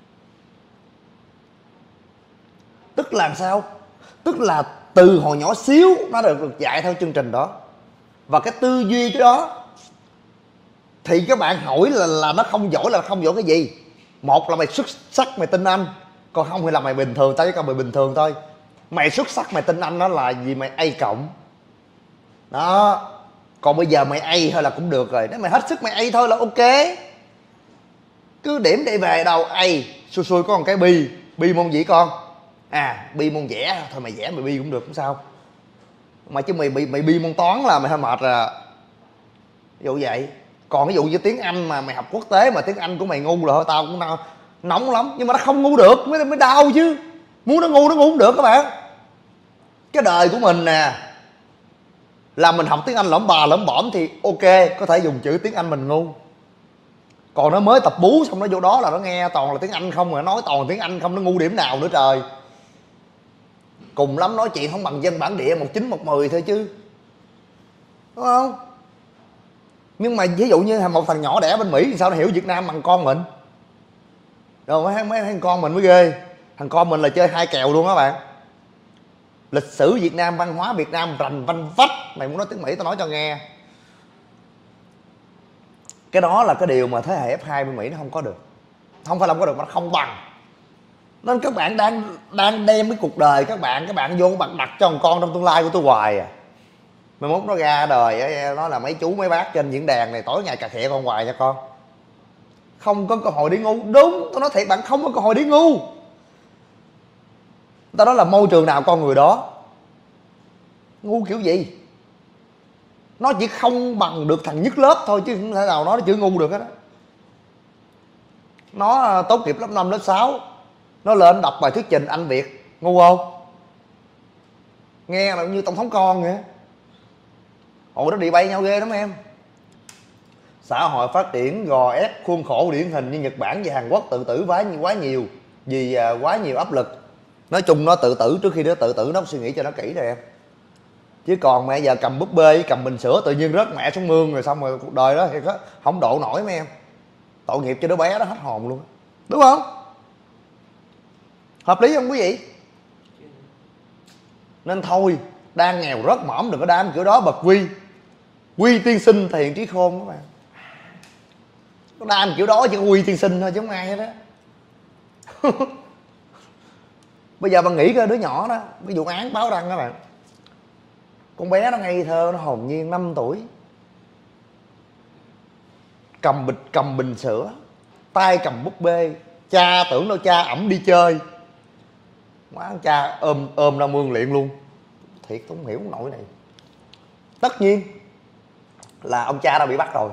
Tức là sao? Tức là từ hồi nhỏ xíu nó được dạy theo chương trình đó, và cái tư duy cái đó thì các bạn hỏi là nó không giỏi là không giỏi cái gì? Một là mày xuất sắc mày tin anh, còn không thì là mày bình thường. Tao chỉ cần mày bình thường thôi. Mày xuất sắc mày tin anh đó là gì? Mày A cộng đó. Còn bây giờ mày A thôi là cũng được rồi. Nếu mày hết sức mày A thôi là ok. Cứ điểm đi về đâu A, xui có một cái B môn gì con? B môn vẽ thôi, mày vẽ mày B cũng được không sao. Mà chứ mày B môn toán là mày hơi mệt rồi. Ví dụ vậy. Còn ví dụ như tiếng Anh mà mày học quốc tế mà tiếng Anh của mày ngu là thôi tao cũng nóng lắm. Nhưng mà nó không ngu được mới đau chứ. Muốn nó ngu cũng được các bạn. Cái đời của mình nè, là mình học tiếng Anh lỏm bà lỏm bõm thì ok, có thể dùng chữ tiếng Anh mình ngu. Còn nó mới tập bú xong nó vô đó là nó nghe toàn là tiếng Anh không, rồi nói toàn tiếng Anh không, nó ngu điểm nào nữa trời. Cùng lắm nói chuyện không bằng dân bản địa 19, 10 thôi chứ, đúng không? Nhưng mà ví dụ như một thằng nhỏ đẻ bên Mỹ thì sao nó hiểu Việt Nam bằng con mình? Rồi mấy thằng con mình mới ghê. Thằng con mình là chơi hai kèo luôn á bạn. Lịch sử Việt Nam, văn hóa Việt Nam rành vanh vách. Mày muốn nói tiếng Mỹ tao nói cho nghe. Cái đó là cái điều mà thế hệ F2 bên Mỹ nó không có được. Không phải là không có được mà nó không bằng. Nên các bạn đang đem cái cuộc đời các bạn vô các bạn đặt cho một con trong tương lai của tôi hoài à. Mai mốt nó ra đời nó là mấy chú mấy bác trên diễn đàn này tối ngày cà khịa con hoài nha con. Không có cơ hội để ngu. Đúng, tôi nói thiệt bạn không có cơ hội để ngu. Ta nói là môi trường nào con người đó. Ngu kiểu gì? Nó chỉ không bằng được thằng nhất lớp thôi chứ không thể nào nó chưa ngu được hết á. Nó tốt nghiệp lớp 5, lớp 6 Nó lên đọc bài thuyết trình Anh Việt, ngu không? Nghe là như tổng thống con vậy. Hồi đó đi bay nhau ghê lắm em. Xã hội phát triển gò ép khuôn khổ điển hình như Nhật Bản và Hàn Quốc tự tử quá nhiều vì quá nhiều áp lực. Nói chung nó tự tử, trước khi nó tự tử nó suy nghĩ cho nó kỹ rồi em. Chứ còn mẹ giờ cầm búp bê cầm bình sữa tự nhiên rớt mẹ xuống mương rồi xong rồi cuộc đời đó thì không độ nổi mấy em. Tội nghiệp cho đứa bé đó hết hồn luôn, đúng không? Hợp lý không quý vị? Nên thôi, đang nghèo rớt mõm đừng có đam kiểu đó bậc Quy tiên sinh thiền trí khôn các bạn. Có đam kiểu đó chỉ có Quy tiên sinh thôi chứ không ai hết đó. Bây giờ bạn nghĩ coi đứa nhỏ đó, cái vụ án báo đăng các bạn. Con bé nó ngây thơ, nó hồn nhiên 5 tuổi. Cầm bình sữa, tay cầm búp bê. Cha tưởng đâu cha ẵm đi chơi. Má cha ôm ra mương liền luôn. Thiệt tôi không hiểu nổi này. Tất nhiên là ông cha đã bị bắt rồi,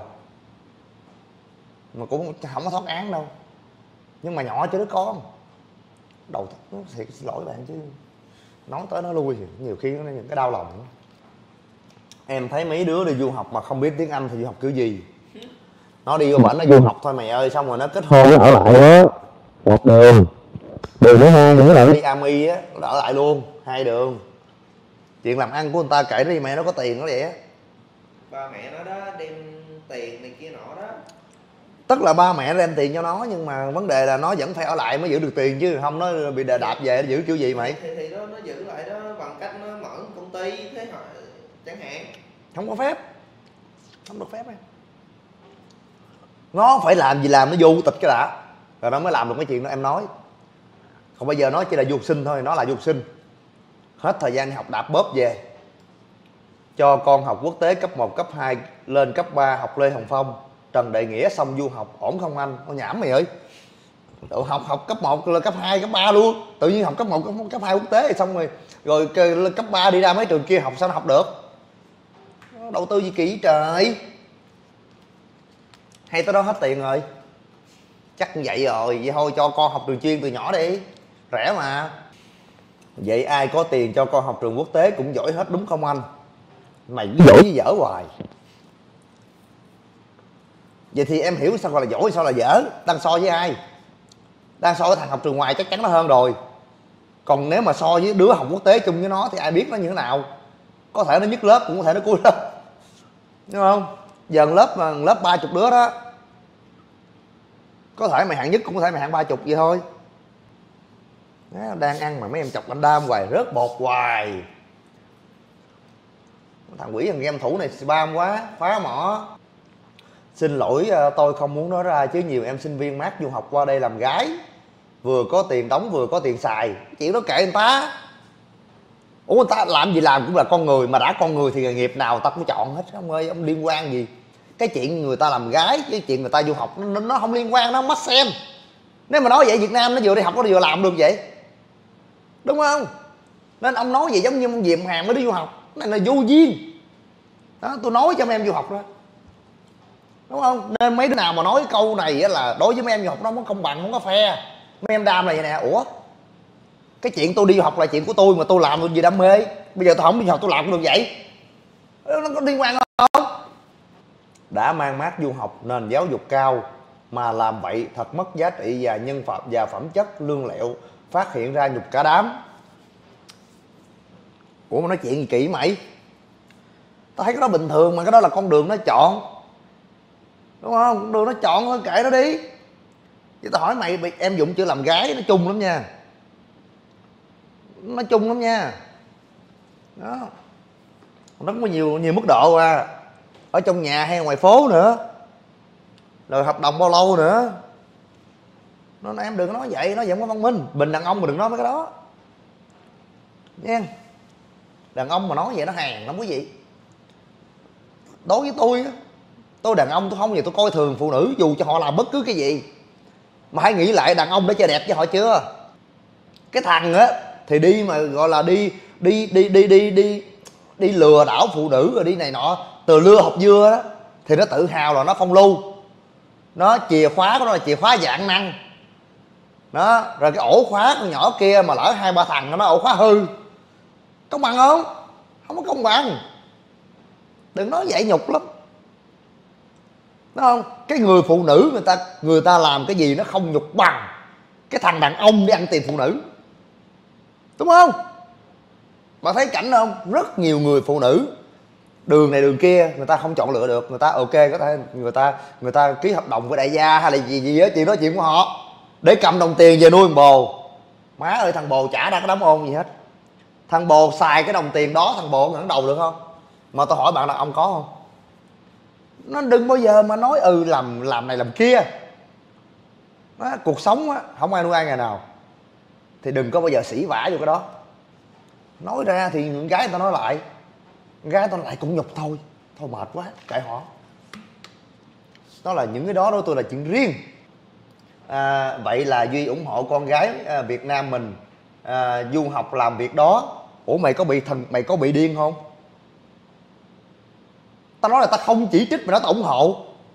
mà cũng không có thoát án đâu. Nhưng mà nhỏ chứ đứa con đầu nó thiệt xin lỗi bạn chứ nói tới nó lui thì nhiều khi nó những cái đau lòng đó. Em thấy mấy đứa đi du học mà không biết tiếng Anh thì du học kiểu gì? Nó đi qua bển nó du học thôi mày ơi, xong rồi nó kết hôn nó ở lại đó một đường thứ hai nữa là đi army á, nó ở lại luôn 2 đường. Chuyện làm ăn của người ta kể đi mẹ, nó có tiền nó vậy á. Ba mẹ nó đó đem tiền này kia nọ đó. Tức là ba mẹ đem tiền cho nó, nhưng mà vấn đề là nó vẫn phải ở lại mới giữ được tiền, chứ không nó bị đạp về nó giữ kiểu gì mày? Thì đó nó giữ lại đó bằng cách nó mở công ty thế họ chẳng hạn. Không có phép, không được phép em. Nó phải làm gì làm, nó vô quốc tịch cái đã rồi nó mới làm được cái chuyện đó em nói. Không bao giờ nó chỉ là du học sinh thôi, nó là du học sinh. Hết thời gian học đạp bóp về. Cho con học quốc tế cấp 1, cấp 2, lên cấp 3 học Lê Hồng Phong, Trần Đại Nghĩa, xong du học ổn không anh? Con nhảm mày ơi. Học cấp 1 lên cấp 2, cấp 3 luôn. Tự nhiên học cấp 1, cấp 2 quốc tế thì xong rồi lên cấp 3 đi ra mấy trường kia học sao nó học được? Đầu tư gì kỹ trời. Hay tới đó hết tiền rồi. Chắc vậy rồi, vậy thôi cho con học trường chuyên từ nhỏ đi. Rẻ mà. Vậy ai có tiền cho con học trường quốc tế cũng giỏi hết đúng không anh? Mày cứ giỏi với dở hoài. Vậy thì em hiểu sao gọi là giỏi, sao là dở? Đang so với ai? Đang so với thằng học trường ngoài chắc chắn nó hơn rồi. Còn nếu mà so với đứa học quốc tế chung với nó thì ai biết nó như thế nào. Có thể nó nhất lớp, cũng có thể nó cuối lớp, đúng không? Giờ lớp 30 đứa đó, có thể mày hạng nhất, cũng có thể mày hạng 30 vậy thôi. Đó, đang ăn mà mấy em chọc anh đam hoài, rớt bột hoài. Thằng quỷ thằng game thủ này spam quá, phá mỏ. Xin lỗi tôi không muốn nói ra chứ nhiều em sinh viên mát du học qua đây làm gái, vừa có tiền đóng vừa có tiền xài. Chuyện đó kệ người ta. Ủa người ta làm gì làm cũng là con người, mà đã con người thì nghề nghiệp nào người ta cũng chọn hết. Ông ơi, ông liên quan gì? Cái chuyện người ta làm gái với chuyện người ta du học nó không liên quan, nó must xem. Nếu mà nói vậy Việt Nam nó vừa đi học nó vừa làm được vậy, đúng không? Nên ông nói vậy giống như ông Diệm Hàng mới đi du học, cái này là vô duyên đó. Tôi nói cho mấy em du học đó, đúng không? Nên mấy đứa nào mà nói câu này á là đối với mấy em du học nó không có công bằng, không có fair. Mấy em đam là vậy nè. Ủa, cái chuyện tôi đi du học là chuyện của tôi mà tôi làm vì đam mê. Bây giờ tôi không đi du học tôi làm cũng được vậy, nó có liên quan không? Đã mang mác du học nền giáo dục cao mà làm vậy thật mất giá trị và nhân phẩm và phẩm chất lương lẹo, phát hiện ra nhục cả đám. Ủa mà nói chuyện gì kỹ mày? Tao thấy cái đó bình thường mà, cái đó là con đường nó chọn, đúng không? Con đường nó chọn thôi, kệ nó đi. Chứ tao hỏi mày, em dụng chữ làm gái nó chung lắm nha, nó chung lắm nha. Đó, nó có nhiều mức độ à. Ở trong nhà hay ngoài phố nữa, rồi hợp đồng bao lâu nữa. Nó em đừng nói vậy, nó vẫn có văn minh. Bình đàn ông mà đừng nói mấy cái đó nha. Đàn ông mà nói vậy nó hèn lắm quý vị. Đối với tôi đàn ông tôi không gì tôi coi thường phụ nữ dù cho họ làm bất cứ cái gì. Mà hãy nghĩ lại, đàn ông đã chơi đẹp cho họ chưa? Cái thằng á thì đi mà gọi là đi lừa đảo phụ nữ rồi đi này nọ, từ lưa học dưa đó, thì nó tự hào là nó phong lưu. Nó chìa khóa của nó là chìa khóa dạng năng. đó. Rồi cái ổ khóa con nhỏ kia mà lỡ 2-3 thằng nó ổ khóa hư, công bằng không? Không có công bằng. Đừng nói vậy nhục lắm, đúng không? Cái người phụ nữ người ta làm cái gì nó không nhục bằng cái thằng đàn ông đi ăn tiền phụ nữ, đúng không? Bạn thấy cảnh không? Rất nhiều người phụ nữ đường này đường kia người ta không chọn lựa được, người ta ok có thể người ta ký hợp đồng với đại gia hay là gì đó, chuyện đó chuyện của họ, để cầm đồng tiền về nuôi thằng bồ. Má ơi, thằng bồ chả ra cái đám ôn gì hết, thằng bồ xài cái đồng tiền đó thằng bồ ngẩng đầu được không? Mà tôi hỏi bạn đàn ông có không? Nó đừng bao giờ mà nói làm này làm kia. Đó, cuộc sống á, không ai nuôi ai ngày nào, thì đừng có bao giờ sỉ vả vô cái đó. Nói ra thì con gái người ta nói lại, con gái người ta lại cũng nhục thôi mệt quá, kệ họ. Đó là những cái đó tôi là chuyện riêng. Vậy là Duy ủng hộ con gái Việt Nam mình du học làm việc đó. Ủa mày có bị điên không? Tao nói là tao không chỉ trích, mày nói tao ủng hộ,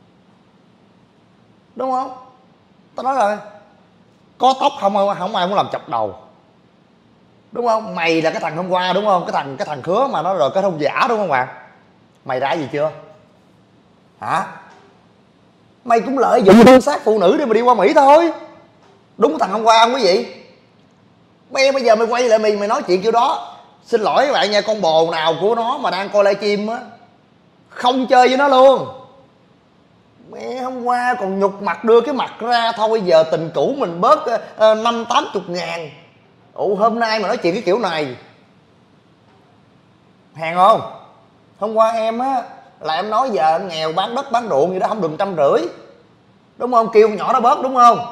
đúng không? Tao nói là có tóc không ai muốn làm chọc đầu, đúng không? Mày là cái thằng hôm qua, đúng không? Cái thằng khứa mà nó rồi kết hôn giả, đúng không bạn? Mày đã gì chưa hả? Mày cũng lợi dụng thân xác phụ nữ để mà đi qua Mỹ thôi, đúng cái thằng hôm qua không quý vị? Bây giờ mày quay lại mày nói chuyện kiểu đó, xin lỗi các bạn nha, con bồ nào của nó mà đang coi livestream á, không chơi với nó luôn. Mẹ hôm qua còn nhục mặt đưa cái mặt ra thôi, giờ tình cũ mình bớt 50-80 ngàn. Ủa hôm nay mà nói chuyện cái kiểu này hàng không? Hôm qua em á là em nói giờ em nghèo bán đất bán ruộng gì đó không được 150, đúng không? Kêu con nhỏ đó bớt, đúng không?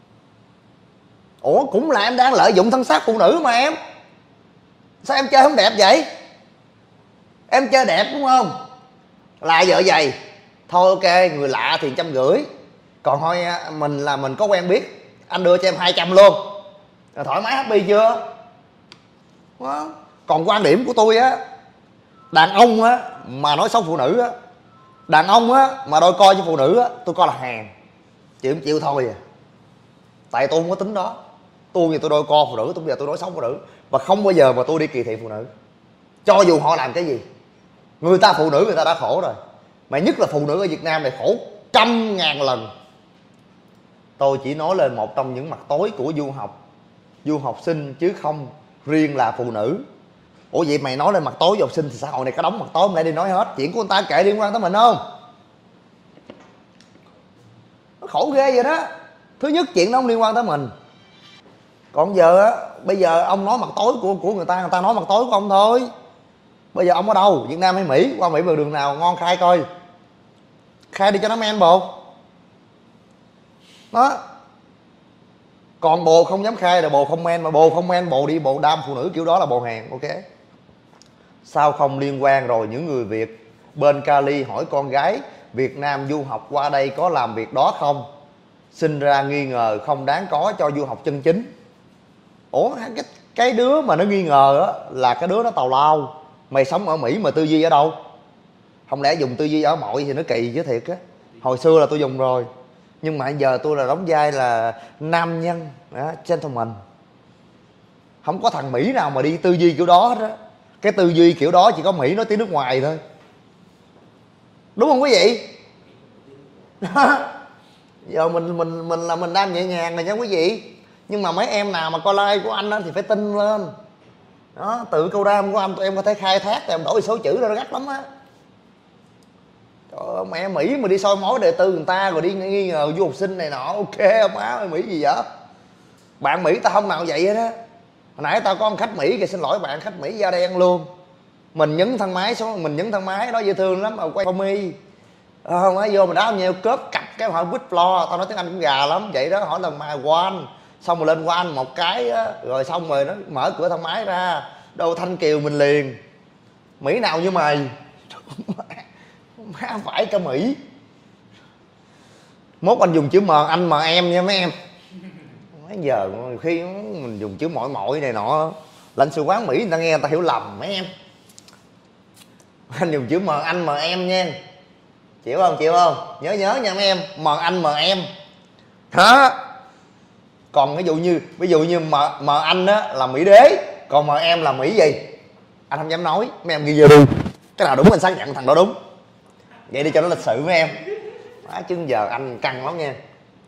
Ủa cũng là em đang lợi dụng thân xác phụ nữ mà em. Sao em chơi không đẹp vậy? Em chơi đẹp đúng không? Là vợ giày thôi ok, người lạ thì 150. Còn thôi mình có quen biết, anh đưa cho em 200 luôn, thoải mái happy chưa? Đó. Còn quan điểm của tôi á, đàn ông á mà nói xấu phụ nữ á, đàn ông á mà đôi coi với phụ nữ á, tôi coi là hàng, chịu không chịu thôi à. Tại tôi không có tính đó. Tôi đôi co phụ nữ, tôi nói xấu phụ nữ, và không bao giờ mà tôi đi kỳ thị phụ nữ, cho dù họ làm cái gì. Người ta phụ nữ người ta đã khổ rồi, mà nhất là phụ nữ ở Việt Nam này khổ 100.000 lần. Tôi chỉ nói lên một trong những mặt tối của du học sinh, chứ không riêng là phụ nữ. Ủa vậy mày nói lên mặt tối du học sinh thì xã hội này có đóng mặt tối, mày đi nói hết chuyện của người ta, kệ, liên quan tới mình không? Nó khổ ghê vậy đó. Thứ nhất chuyện đó không liên quan tới mình. Còn giờ á, bây giờ ông nói mặt tối của người ta nói mặt tối của ông thôi. Bây giờ ông ở đâu, Việt Nam hay Mỹ? Qua Mỹ bằng đường nào ngon khai coi, khai đi cho nó men bồ đó. Còn bồ không dám khai là bồ không men, mà bồ không men bồ đi bồ đam phụ nữ kiểu đó là bồ hàng, ok. Sao không liên quan? Rồi những người Việt bên Cali hỏi con gái Việt Nam du học qua đây có làm việc đó không, sinh ra nghi ngờ không đáng có cho du học chân chính. Ủa cái đứa mà nó nghi ngờ á là cái đứa nó tào lao. Mày sống ở Mỹ mà tư duy ở đâu? Không lẽ dùng tư duy ở mọi thì nó kỳ chứ thiệt á. Hồi xưa là tôi dùng rồi, nhưng mà giờ tôi là đóng vai là nam nhân đó, gentleman. Không có thằng Mỹ nào mà đi tư duy kiểu đó hết á. Cái tư duy kiểu đó chỉ có Mỹ nói tiếng nước ngoài thôi, đúng không quý vị? Giờ mình là mình nam nhẹ nhàng này nha quý vị. Nhưng mà mấy em nào mà coi like của anh á thì phải tin lên đó. Tự câu đam của anh tụi em có thể khai thác, tụi em đổi số chữ ra nó gắt lắm á. Trời ơi, mẹ Mỹ mà đi soi mói đời tư người ta rồi đi nghi ngờ du học sinh này nọ, ok không má ơi, Mỹ gì vậy? Bạn Mỹ tao không nào vậy hết á. Hồi nãy tao có một khách Mỹ kìa, xin lỗi bạn, khách Mỹ da đen luôn. Mình nhấn thang máy xuống, mình nhấn thang máy đó dễ thương lắm, mà quay Tommy không nói vô mình đá nhiều cớp cặp cái hỏi which floor, tao nói tiếng Anh cũng gà lắm vậy đó, hỏi là my one, xong rồi lên qua anh một cái á, rồi xong rồi nó mở cửa thang máy ra, đâu Thanh Kiều mình liền. Mỹ nào như mày? Má phải cả Mỹ. Mốt anh dùng chữ M, anh mờ em nha mấy em. Mấy giờ khi mình dùng chữ mỏi này nọ, lãnh sự quán Mỹ người ta nghe người ta hiểu lầm mấy em. Anh dùng chữ M anh mờ em nha, chịu không? Nhớ nha mấy em, M anh mờ em hả? Còn ví dụ như mà anh á là Mỹ đế, còn mà em là Mỹ gì anh không dám nói, mấy em ghi vô đi, cái nào đúng anh xác nhận thằng đó đúng, vậy đi cho nó lịch sự với em. Chứ giờ anh căng lắm nha.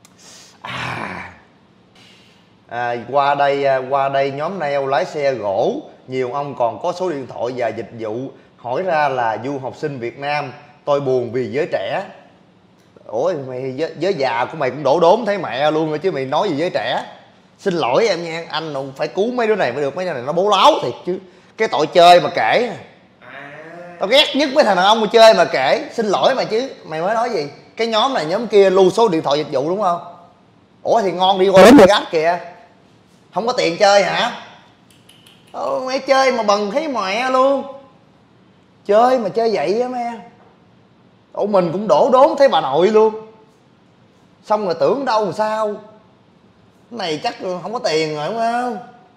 Qua đây nhóm nail lái xe gỗ, nhiều ông còn có số điện thoại và dịch vụ, hỏi ra là du học sinh Việt Nam, tôi buồn vì giới trẻ. Ủa mày giới già của mày cũng đổ đốn thấy mẹ luôn rồi chứ mày nói gì giới trẻ. Xin lỗi em nha, anh phải cứu mấy đứa này mới được, mấy đứa này nó bố láo thiệt chứ. Cái tội chơi mà kể, tao ghét nhất mấy thằng đàn ông mà chơi mà kể. Xin lỗi mà chứ mày mới nói gì, cái nhóm này nhóm kia lưu số điện thoại dịch vụ đúng không? Ủa thì ngon đi qua Las Vegas kìa, không có tiền chơi hả? Mẹ chơi mà bần thấy mẹ luôn, chơi mà chơi vậy á mấy em. Ủa mình cũng đổ đốn thấy bà nội luôn, xong rồi tưởng đâu làm sao, cái này chắc không có tiền rồi đúng không?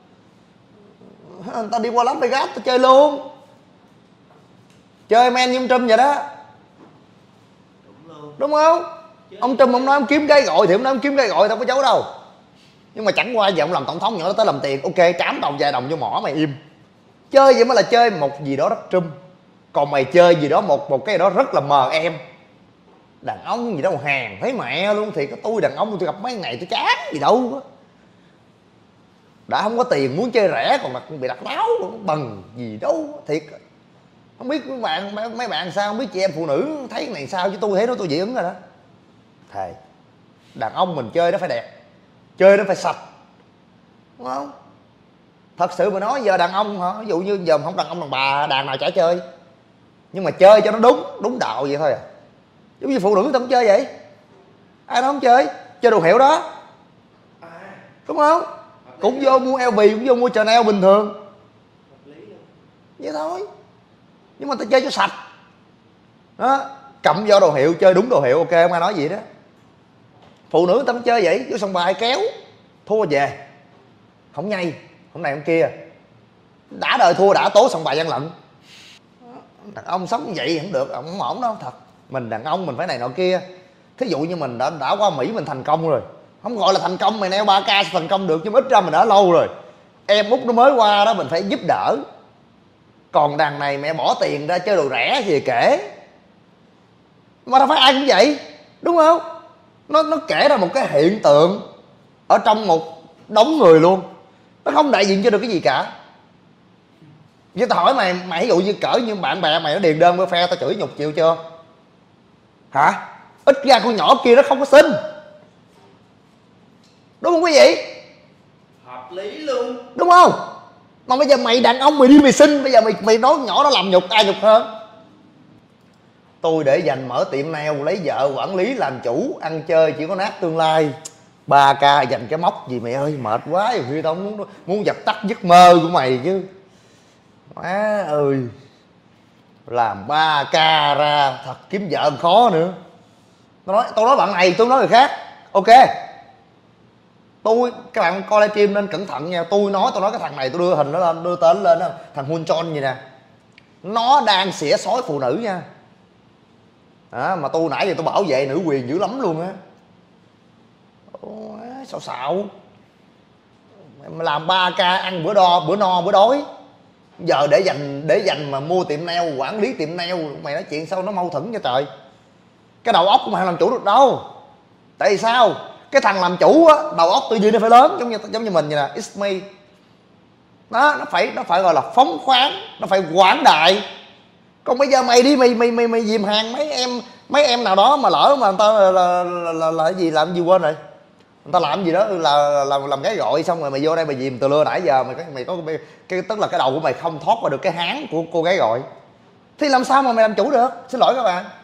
Tao đi qua Las Vegas tao chơi luôn, chơi men như ông Trump vậy đó, đúng không? Ông Trump ông nói ông kiếm cái gọi thì ông nói ông kiếm cái gọi, tao có giấu đâu. Nhưng mà chẳng qua giờ ông làm tổng thống nhỏ đó tới làm tiền, ok trám đồng vài đồng vô mỏ mày im. Chơi vậy mới là chơi một gì đó rất Trump. Còn mày chơi gì đó một cái gì đó rất là mờ em. Đàn ông gì đâu hàng thấy mẹ luôn. Thì tôi đàn ông tôi gặp mấy ngày tôi chán gì đâu á. Đã không có tiền muốn chơi rẻ còn bị đặt láo bằng gì đâu thiệt. Không biết mấy bạn sao, không biết chị em phụ nữ thấy cái này sao, chứ tôi thấy nó tôi dị ứng rồi đó. Thề đàn ông mình chơi nó phải đẹp, chơi nó phải sạch, đúng không? Thật sự mà nói giờ đàn ông hả, ví dụ như giờ không đàn ông đàn bà đàn nào chả chơi, nhưng mà chơi cho nó đúng đạo vậy thôi à. Giống như phụ nữ tao cũng chơi vậy, ai nó không chơi đồ hiệu đó, đúng không? Cũng vô mua LV, cũng vô mua Chanel bình thường vậy thôi, nhưng mà tao chơi cho sạch đó. Cầm vô đồ hiệu chơi đúng đồ hiệu, ok không ai nói gì đó. Phụ nữ tao cũng chơi vậy, vô sòng bài kéo thua về không nhây, không này không kia, đã đời thua đã tố sòng bài gian lận. Đàn ông sống vậy không được, không ổn đâu thật. Mình đàn ông mình phải này nọ kia. Thí dụ như mình đã qua Mỹ mình thành công rồi, không gọi là thành công, mày neo 3K sẽ thành công được, nhưng ít ra mình đã lâu rồi. Em út nó mới qua đó mình phải giúp đỡ. Còn đàn này mẹ bỏ tiền ra chơi đồ rẻ gì kể, mà đâu phải ai cũng vậy, đúng không? Nó kể ra một cái hiện tượng ở trong một đống người luôn, nó không đại diện cho được cái gì cả. Vậy tao hỏi mày ví dụ như cỡ như bạn bè mày nó điền đơn với phe tao chửi nhục chịu chưa? Hả? Ít ra con nhỏ kia nó không có xin, đúng không quý vị? Hợp lý luôn, đúng không? Mà bây giờ mày đàn ông mày đi mày xin, bây giờ mày nói nhỏ nó làm nhục, ai nhục hơn? Tôi để dành mở tiệm nail, lấy vợ quản lý làm chủ, ăn chơi chỉ có nát tương lai. 3K dành cái móc gì mày ơi, mệt quá rồi, khi tao muốn dập tắt giấc mơ của mày chứ. Má ơi, làm 3K ra thật kiếm vợ khó nữa. Tôi nói bạn này, tôi nói người khác, ok. Các bạn coi livestream nên cẩn thận nha. Tôi nói cái thằng này tôi đưa hình nó lên, đưa tên lên đó, thằng Hun Chon gì nè, nó đang xỉa xói phụ nữ nha. Mà tôi nãy giờ tôi bảo vệ nữ quyền dữ lắm luôn á. Xạo mày làm 3K ăn bữa no bữa đói, giờ để dành mà mua tiệm nail, quản lý tiệm nail, mày nói chuyện sao nó mâu thuẫn cho trời. Cái đầu óc của mày không làm chủ được đâu. Tại vì sao? Cái thằng làm chủ á, đầu óc tư duy nó phải lớn, giống như mình vậy nè, it's me. Nó phải gọi là phóng khoáng, nó phải quảng đại. Còn bây giờ mày đi mày dìm hàng mấy em nào đó mà lỡ mà người ta là cái gì, làm gì quên rồi, người ta làm gì đó là làm cái gọi, xong rồi mày vô đây mày dìm từ lưa nãy giờ mày có cái tức là cái đầu của mày không thoát qua được cái háng của cô gái gọi, thì làm sao mà mày làm chủ được? Xin lỗi các bạn.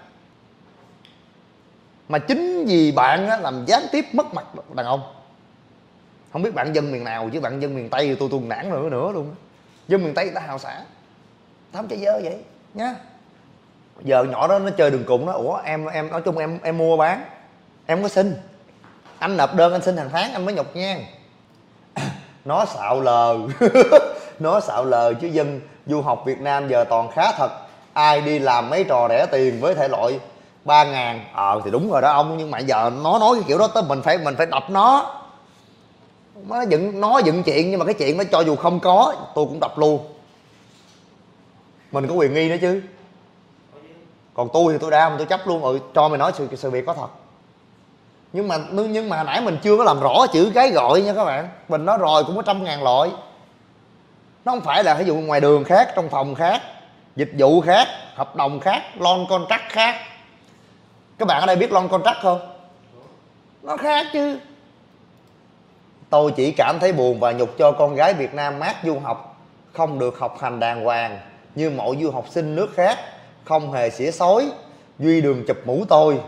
Mà chính vì bạn á, làm gián tiếp mất mặt đàn ông. Không biết bạn dân miền nào chứ bạn dân miền Tây tôi nản nữa luôn. Dân miền Tây người ta hào sản, tao không chơi dơ vậy nhá. Giờ nhỏ đó nó chơi đường cùng đó, ủa em nói chung em mua bán em có xin, anh nộp đơn anh xin hàng tháng anh mới nhục nha. Nó xạo lờ nó xạo lờ chứ dân du học Việt Nam giờ toàn khá thật. Ai đi làm mấy trò rẻ tiền với thể loại 3.000 thì đúng rồi đó ông, nhưng mà giờ nó nói cái kiểu đó tới mình phải đập nó. Nó dựng chuyện, nhưng mà cái chuyện đó cho dù không có tôi cũng đập luôn. Mình có quyền nghi nữa chứ. Còn tôi thì tôi đa mà tôi chấp luôn rồi, cho mày nói sự việc có thật. Nhưng mà hồi nãy mình chưa có làm rõ chữ cái gọi nha các bạn. Mình nói rồi cũng có 100.000 loại. Nó không phải là ví dụ ngoài đường khác, trong phòng khác, dịch vụ khác, hợp đồng khác, loan contract khác. Các bạn ở đây biết loan contract không? Nó khác chứ. Tôi chỉ cảm thấy buồn và nhục cho con gái Việt Nam mát du học, không được học hành đàng hoàng như mọi du học sinh nước khác, không hề xỉa xói. Duy Đường chụp mũ tôi.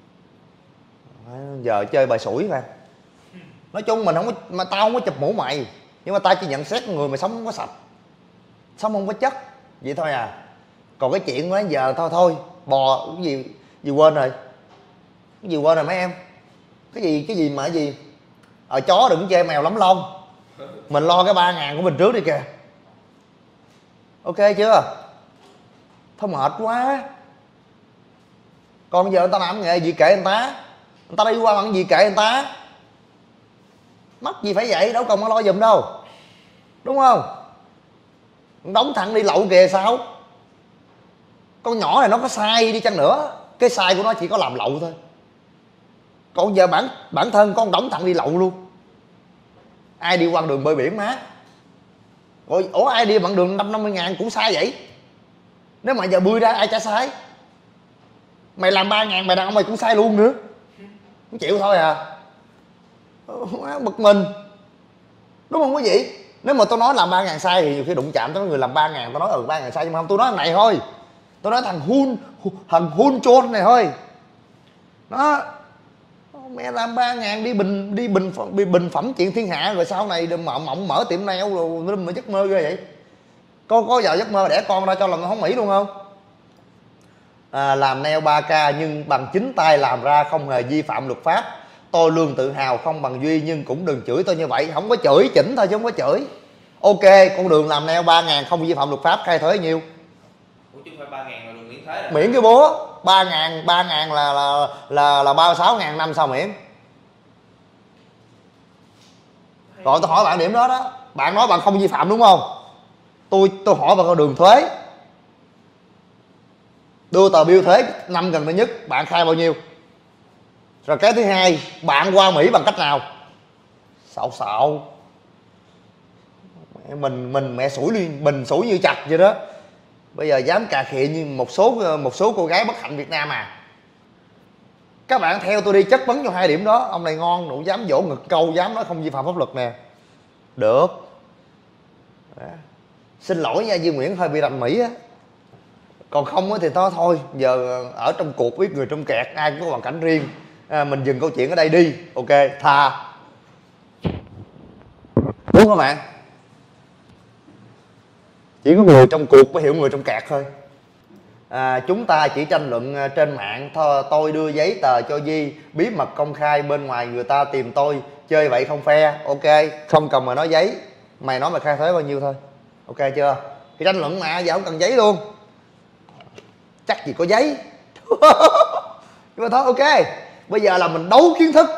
Giờ chơi bài sủi mà. Nói chung mình không có, mà tao không có chụp mũ mày, nhưng mà tao chỉ nhận xét người mày sống không có sạch, sống không có chất, vậy thôi à. Còn cái chuyện đó giờ thôi bò cái gì quên rồi, cái gì quên rồi mấy em, cái gì mà cái gì chó đừng chê mèo lắm lông. Mình lo cái 3.000 của mình trước đi kìa, ok chưa? Thôi mệt quá. Còn giờ người ta làm nghề gì kệ người ta đi qua bằng gì kệ người ta, mắc gì phải vậy, đâu còn lo giùm đâu, đúng không? Đóng thằng đi lậu kìa sao? Con nhỏ này nó có sai đi chăng nữa, cái sai của nó chỉ có làm lậu thôi. Còn giờ bản thân con đóng thằng đi lậu luôn. Ai đi qua đường bơi biển má? Rồi ủa ai đi bằng đường 50.000 cũng sai vậy? Nếu mà giờ bươi ra ai trả sai? Mày làm 3.000 mày đàn ông mày cũng sai luôn nữa, không chịu thôi à. Bực mình, đúng không quý vị? Nếu mà tôi nói làm 3.000 sai thì nhiều khi đụng chạm tới người làm 3.000, tôi nói 3.000 sai, nhưng mà không, tôi nói thằng này thôi, tôi nói thằng Hun Chôn này thôi. Đó, mẹ làm 3.000 đi bình phẩm chuyện thiên hạ, rồi sau này mộng mở tiệm nail rồi mà giấc mơ ghê vậy. Có vào giấc mơ đẻ con ra cho lần không Mỹ luôn không? Làm nail 3K nhưng bằng chính tay làm ra, không hề vi phạm luật pháp. Tôi luôn tự hào không bằng Duy, nhưng cũng đừng chửi tôi như vậy. Không có chửi, chỉnh thôi chứ không có chửi. Ok, con Đường làm nail 3.000 không vi phạm luật pháp, khai thuế nhiêu? Ủa chứ phải 3.000 là đường miễn thuế rồi. Miễn cái búa. 3.000 là 36.000 năm sao miễn? Rồi tôi hỏi bạn điểm đó đó, bạn nói bạn không vi phạm đúng không? Tôi hỏi bạn con Đường thuế, đưa tờ bill thuế năm gần đây nhất, bạn khai bao nhiêu? Rồi cái thứ hai, bạn qua Mỹ bằng cách nào? Xạo mình mẹ sủi liên bình sủi như chặt vậy đó. Bây giờ dám cà khịa như một số cô gái bất hạnh Việt Nam à. Các bạn theo tôi đi, chất vấn cho 2 điểm đó. Ông này ngon, đủ dám vỗ ngực câu, dám nói không vi phạm pháp luật nè. Được. Đó. Xin lỗi nha, Duy Nguyễn hơi bị rành Mỹ á. Còn không thì thôi giờ ở trong cuộc biết người trong kẹt, ai cũng có hoàn cảnh riêng. Mình dừng câu chuyện ở đây đi, ok, tha. Đúng không bạn? Chỉ có người trong cuộc mới hiểu người trong kẹt thôi. Chúng ta chỉ tranh luận trên mạng thôi. Tôi đưa giấy tờ cho Di, bí mật công khai, bên ngoài người ta tìm tôi, chơi vậy không fair. Ok, không cần mà nói giấy, mày nói mày khai thuế bao nhiêu thôi, ok chưa? Thì tranh luận mà, giờ không cần giấy luôn, chắc gì có giấy. Nhưng mà thôi ok, bây giờ là mình đấu kiến thức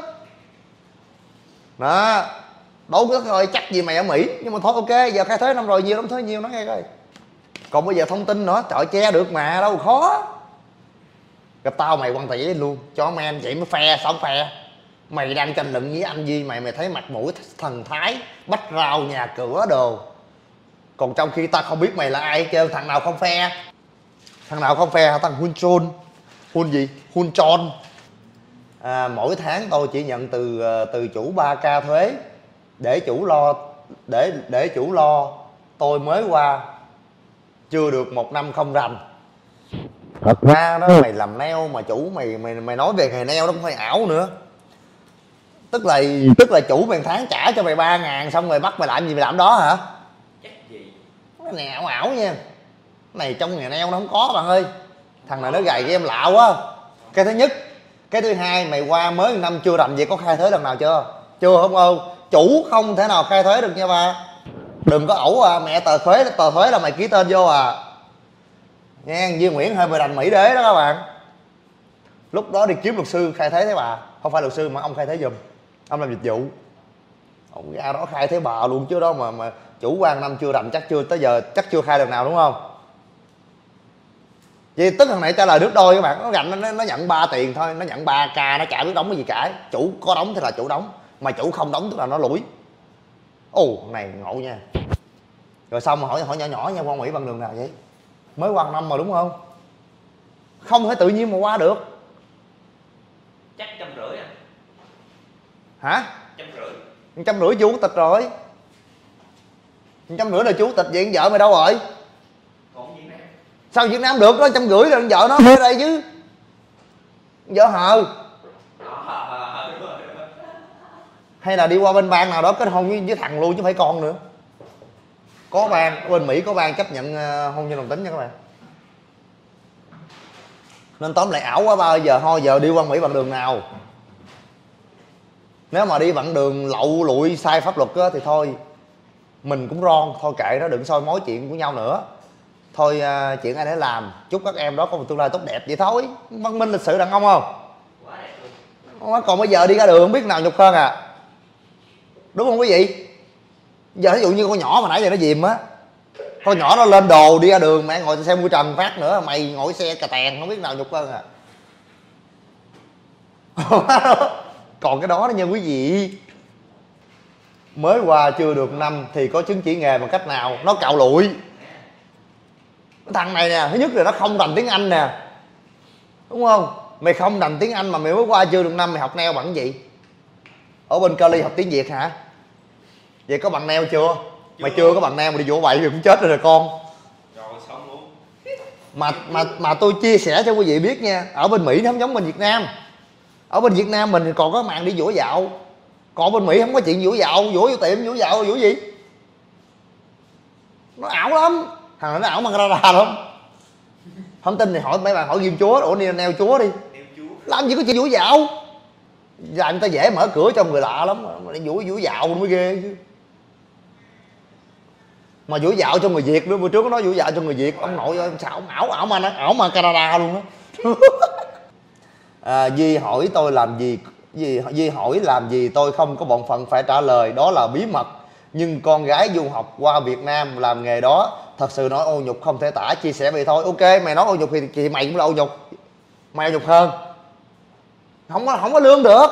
đó, đấu kiến thức thôi, chắc gì mày ở Mỹ. Nhưng mà thôi ok, giờ khai thuế năm rồi, nhiều đóng thuế nhiều, nói nghe coi. Còn bây giờ thông tin nữa, trời che được mà, đâu khó. Gặp tao mày quăng tờ giấy luôn, cho men vậy mới phe, sao không phe? Mày đang tranh luận với anh Duy, mày thấy mặt mũi thần thái, bách rau nhà cửa đồ. Còn trong khi ta không biết mày là ai hết trơn, thằng nào không phe? Thằng nào không phe hả? Thằng Hun Chôn. Hun gì? Hun Chon. Mỗi tháng tôi chỉ nhận từ chủ 3K thuế để chủ lo. Tôi mới qua chưa được 1 năm không rành. Thật ra đó, mày làm nail mà chủ mày nói về nghề nail đó cũng hơi ảo nữa. Tức là chủ mày tháng trả cho mày 3.000 xong rồi bắt mày làm gì mày làm đó hả? Chắc gì. Cái này ảo nha. Cái này trong nghề nail nó không có bạn ơi. Thằng này nó gầy cái em lạ quá. Cái thứ nhất. Cái thứ hai, mày qua mới 1 năm chưa rành vậy, có khai thuế lần nào chưa? Chưa không ơi. Chủ không thể nào khai thuế được nha ba. Đừng có ẩu mẹ tờ thuế là mày ký tên vô à. Nha, Duy Nguyễn hơi bị rành Mỹ đế đó các bạn. Lúc đó đi kiếm luật sư khai thuế thế bà. Không phải luật sư mà ông khai thuế giùm. Ông làm dịch vụ. Ông ra đó khai thấy bà luôn chứ đó mà chủ quan năm chưa rành chắc chưa tới giờ chắc chưa khai lần nào đúng không? Vậy tức thằng này trả lời nước đôi các bạn, nó rành nó nhận 3 tiền thôi, nó nhận 3k nó chả biết đóng cái gì cả. Chủ có đóng thì là chủ đóng, mà chủ không đóng tức là nó lủi. Ồ này ngộ nha. Rồi xong mà hỏi nhỏ nhỏ nha, qua Mỹ bằng đường nào vậy? Mới qua năm mà đúng không? Không thể tự nhiên mà qua được. Chắc 150 à? Hả? 150. 150 chú tịch rồi. 150 là chú tịch vậy, vợ mày đâu rồi? Còn Việt Nam. Sao Việt Nam được đó, 150 là vợ nó ở đây chứ. Vợ hờ. Hay là đi qua bên bang nào đó kết hôn với thằng luôn chứ phải con nữa. Có bang, bên Mỹ có bang chấp nhận hôn nhân đồng tính nha các bạn. Nên tóm lại ảo quá bao giờ thôi, giờ đi qua Mỹ bằng đường nào? Nếu mà đi bằng đường lậu lụi sai pháp luật á, thì thôi mình cũng ron, thôi kệ nó, đừng soi mối chuyện của nhau nữa. Thôi chuyện ai để làm, chúc các em đó có một tương lai tốt đẹp vậy thôi. Văn minh lịch sự đàn ông không? Quá đẹp luôn. Còn bây giờ đi ra đường không biết nào nhục hơn à. Đúng không quý vị? Giờ ví dụ như con nhỏ mà nãy giờ nó dìm á, con nhỏ nó lên đồ đi ra đường mẹ ngồi xe mui trần phát nữa, mày ngồi xe cà tèn không biết nào nhục hơn à. Còn cái đó nha quý vị, mới qua chưa được năm thì có chứng chỉ nghề bằng cách nào? Nó cạo lụi. Thằng này nè, thứ nhất là nó không rành tiếng Anh nè, đúng không? Mày không rành tiếng Anh mà mày mới qua chưa được năm, mày học neo bằng gì? Ở bên Cali học tiếng Việt hả? Vậy có bằng neo chưa? Mày chưa có bằng neo mà đi vỗ bậy thì cũng chết rồi con. Rồi xong luôn. Mà tôi chia sẻ cho quý vị biết nha, ở bên Mỹ nó không giống bên Việt Nam. Ở bên Việt Nam mình thì còn có mạng đi vỗ dạo, còn bên Mỹ không có chuyện vỗ dạo, vỗ vô tiệm vỗ dạo vỗ gì. Nó ảo lắm, thằng này nó ảo bằng radar lắm. Không tin thì hỏi mấy bạn hỏi Ghim Chúa, ủa neo Chúa đi. Làm gì có chuyện vỗ dạo, làm người ta dễ mở cửa cho người lạ lắm, mà vỗ dạo mới ghê chứ. Mà vỗ dạo cho người Việt nữa, bữa trước nó nói vỗ dạo cho người Việt, ông nội ơi sao ông ảo mà Canada luôn á. Duy hỏi tôi làm gì, Duy hỏi làm gì tôi không có bổn phận phải trả lời, đó là bí mật. Nhưng con gái du học qua Việt Nam làm nghề đó, thật sự nói ô nhục không thể tả, chia sẻ vậy thôi. Ok mày nói ô nhục thì mày cũng là ô nhục, mày ô nhục hơn, không có lương được,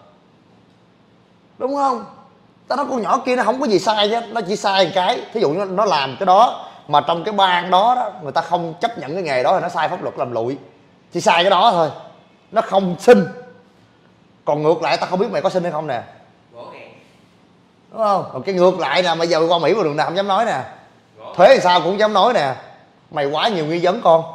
đúng không? Tao nói con nhỏ kia nó không có gì sai chứ, nó chỉ sai một cái, thí dụ như nó làm cái đó mà trong cái bang đó người ta không chấp nhận cái nghề đó thì nó sai pháp luật làm lụi, chỉ sai cái đó thôi, nó không xin. Còn ngược lại tao không biết mày có xin hay không nè, đúng không? Còn cái ngược lại nè, bây giờ qua Mỹ mà đường nào không dám nói nè, thuế thì sao cũng không dám nói nè, mày quá nhiều nghi vấn con,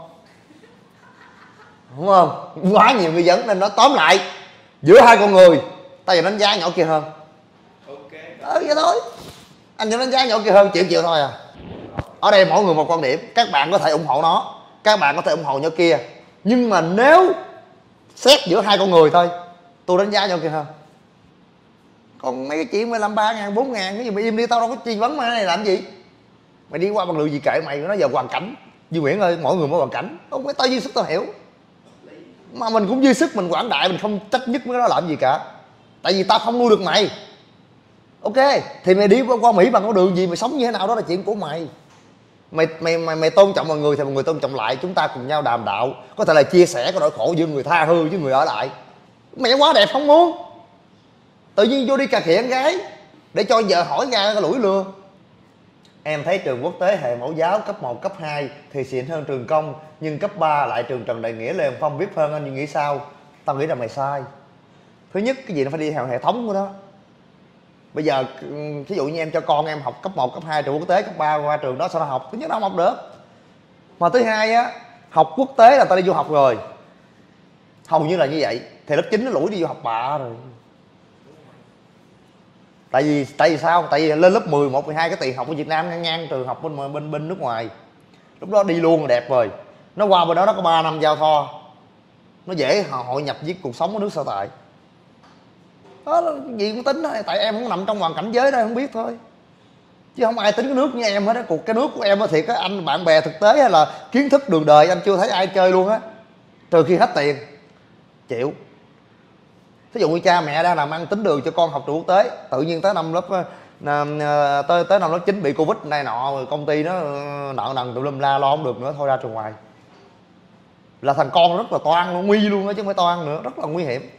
đúng không? Quá nhiều nghi vấn nên nó tóm lại giữa hai con người tao giờ đánh giá nhỏ kia hơn. Vậy thôi, anh vẫn đánh giá nhỏ kia hơn, chịu thôi à. Ở đây mỗi người một quan điểm, các bạn có thể ủng hộ nó, các bạn có thể ủng hộ nhỏ kia, nhưng mà nếu xét giữa hai con người thôi, tôi đánh giá nhỏ kia hơn. Còn mấy cái chuyện mày làm 3.000, 4.000 cái gì mày im đi, tao đâu có truy vấn mày này làm gì. Mày đi qua bằng đường gì kệ mày, nó giờ hoàn cảnh Duy Nguyễn ơi, mỗi người mỗi hoàn cảnh, không phải tao dư sức tao hiểu, mà mình cũng dư sức mình quảng đại, mình không trách nhất với nó làm gì cả, tại vì tao không nuôi được mày. Ok thì mày đi qua Mỹ bằng con đường gì, mày sống như thế nào đó là chuyện của mày. Mày tôn trọng mọi người thì mọi người tôn trọng lại, chúng ta cùng nhau đàm đạo, có thể là chia sẻ cái nỗi khổ giữa người tha hư với người ở lại. Mẹ quá đẹp không muốn, tự nhiên vô đi cà khịa con gái để cho vợ hỏi ra cái lũi lừa. Em thấy trường quốc tế hệ mẫu giáo cấp 1, cấp 2 thì xịn hơn trường công, nhưng cấp 3 lại trường Trần Đại Nghĩa, Lê Hồng Phong, VIP hơn, anh nghĩ sao? Tao nghĩ là mày sai. Thứ nhất cái gì nó phải đi theo hệ thống của nó. Bây giờ ví dụ như em cho con em học cấp 1, cấp 2 trường quốc tế, cấp 3 qua trường đó sao nó học? Thứ nhất nó không học được. Mà thứ hai á, học quốc tế là ta đi du học rồi, hầu như là như vậy, thì lớp 9 nó lủi đi du học bạ rồi. Tại vì sao? Tại vì lên lớp 10, 1, 12 cái tiền học ở Việt Nam ngang trường học bên nước ngoài. Lúc đó đi luôn là đẹp rồi. Nó qua bên đó nó có 3 năm giao thoa, nó dễ hội nhập với cuộc sống của nước sở tại. Đó gì cũng tính thôi, tại em không nằm trong hoàn cảnh giới đó không biết thôi, chứ không ai tính cái nước như em hết á. Cuộc cái nước của em á thiệt á, anh bạn bè thực tế hay là kiến thức đường đời anh chưa thấy ai chơi luôn á, trừ khi hết tiền chịu. Thí dụ như cha mẹ đang làm ăn tính đường cho con học trường quốc tế, tự nhiên tới năm lớp tới năm lớp 9 bị Covid này nọ, công ty nó nợ nần tùm lum la, lo không được nữa, thôi ra trường ngoài. Là thằng con rất là toan luôn, nguy luôn đó chứ không phải toan nữa, rất là nguy hiểm.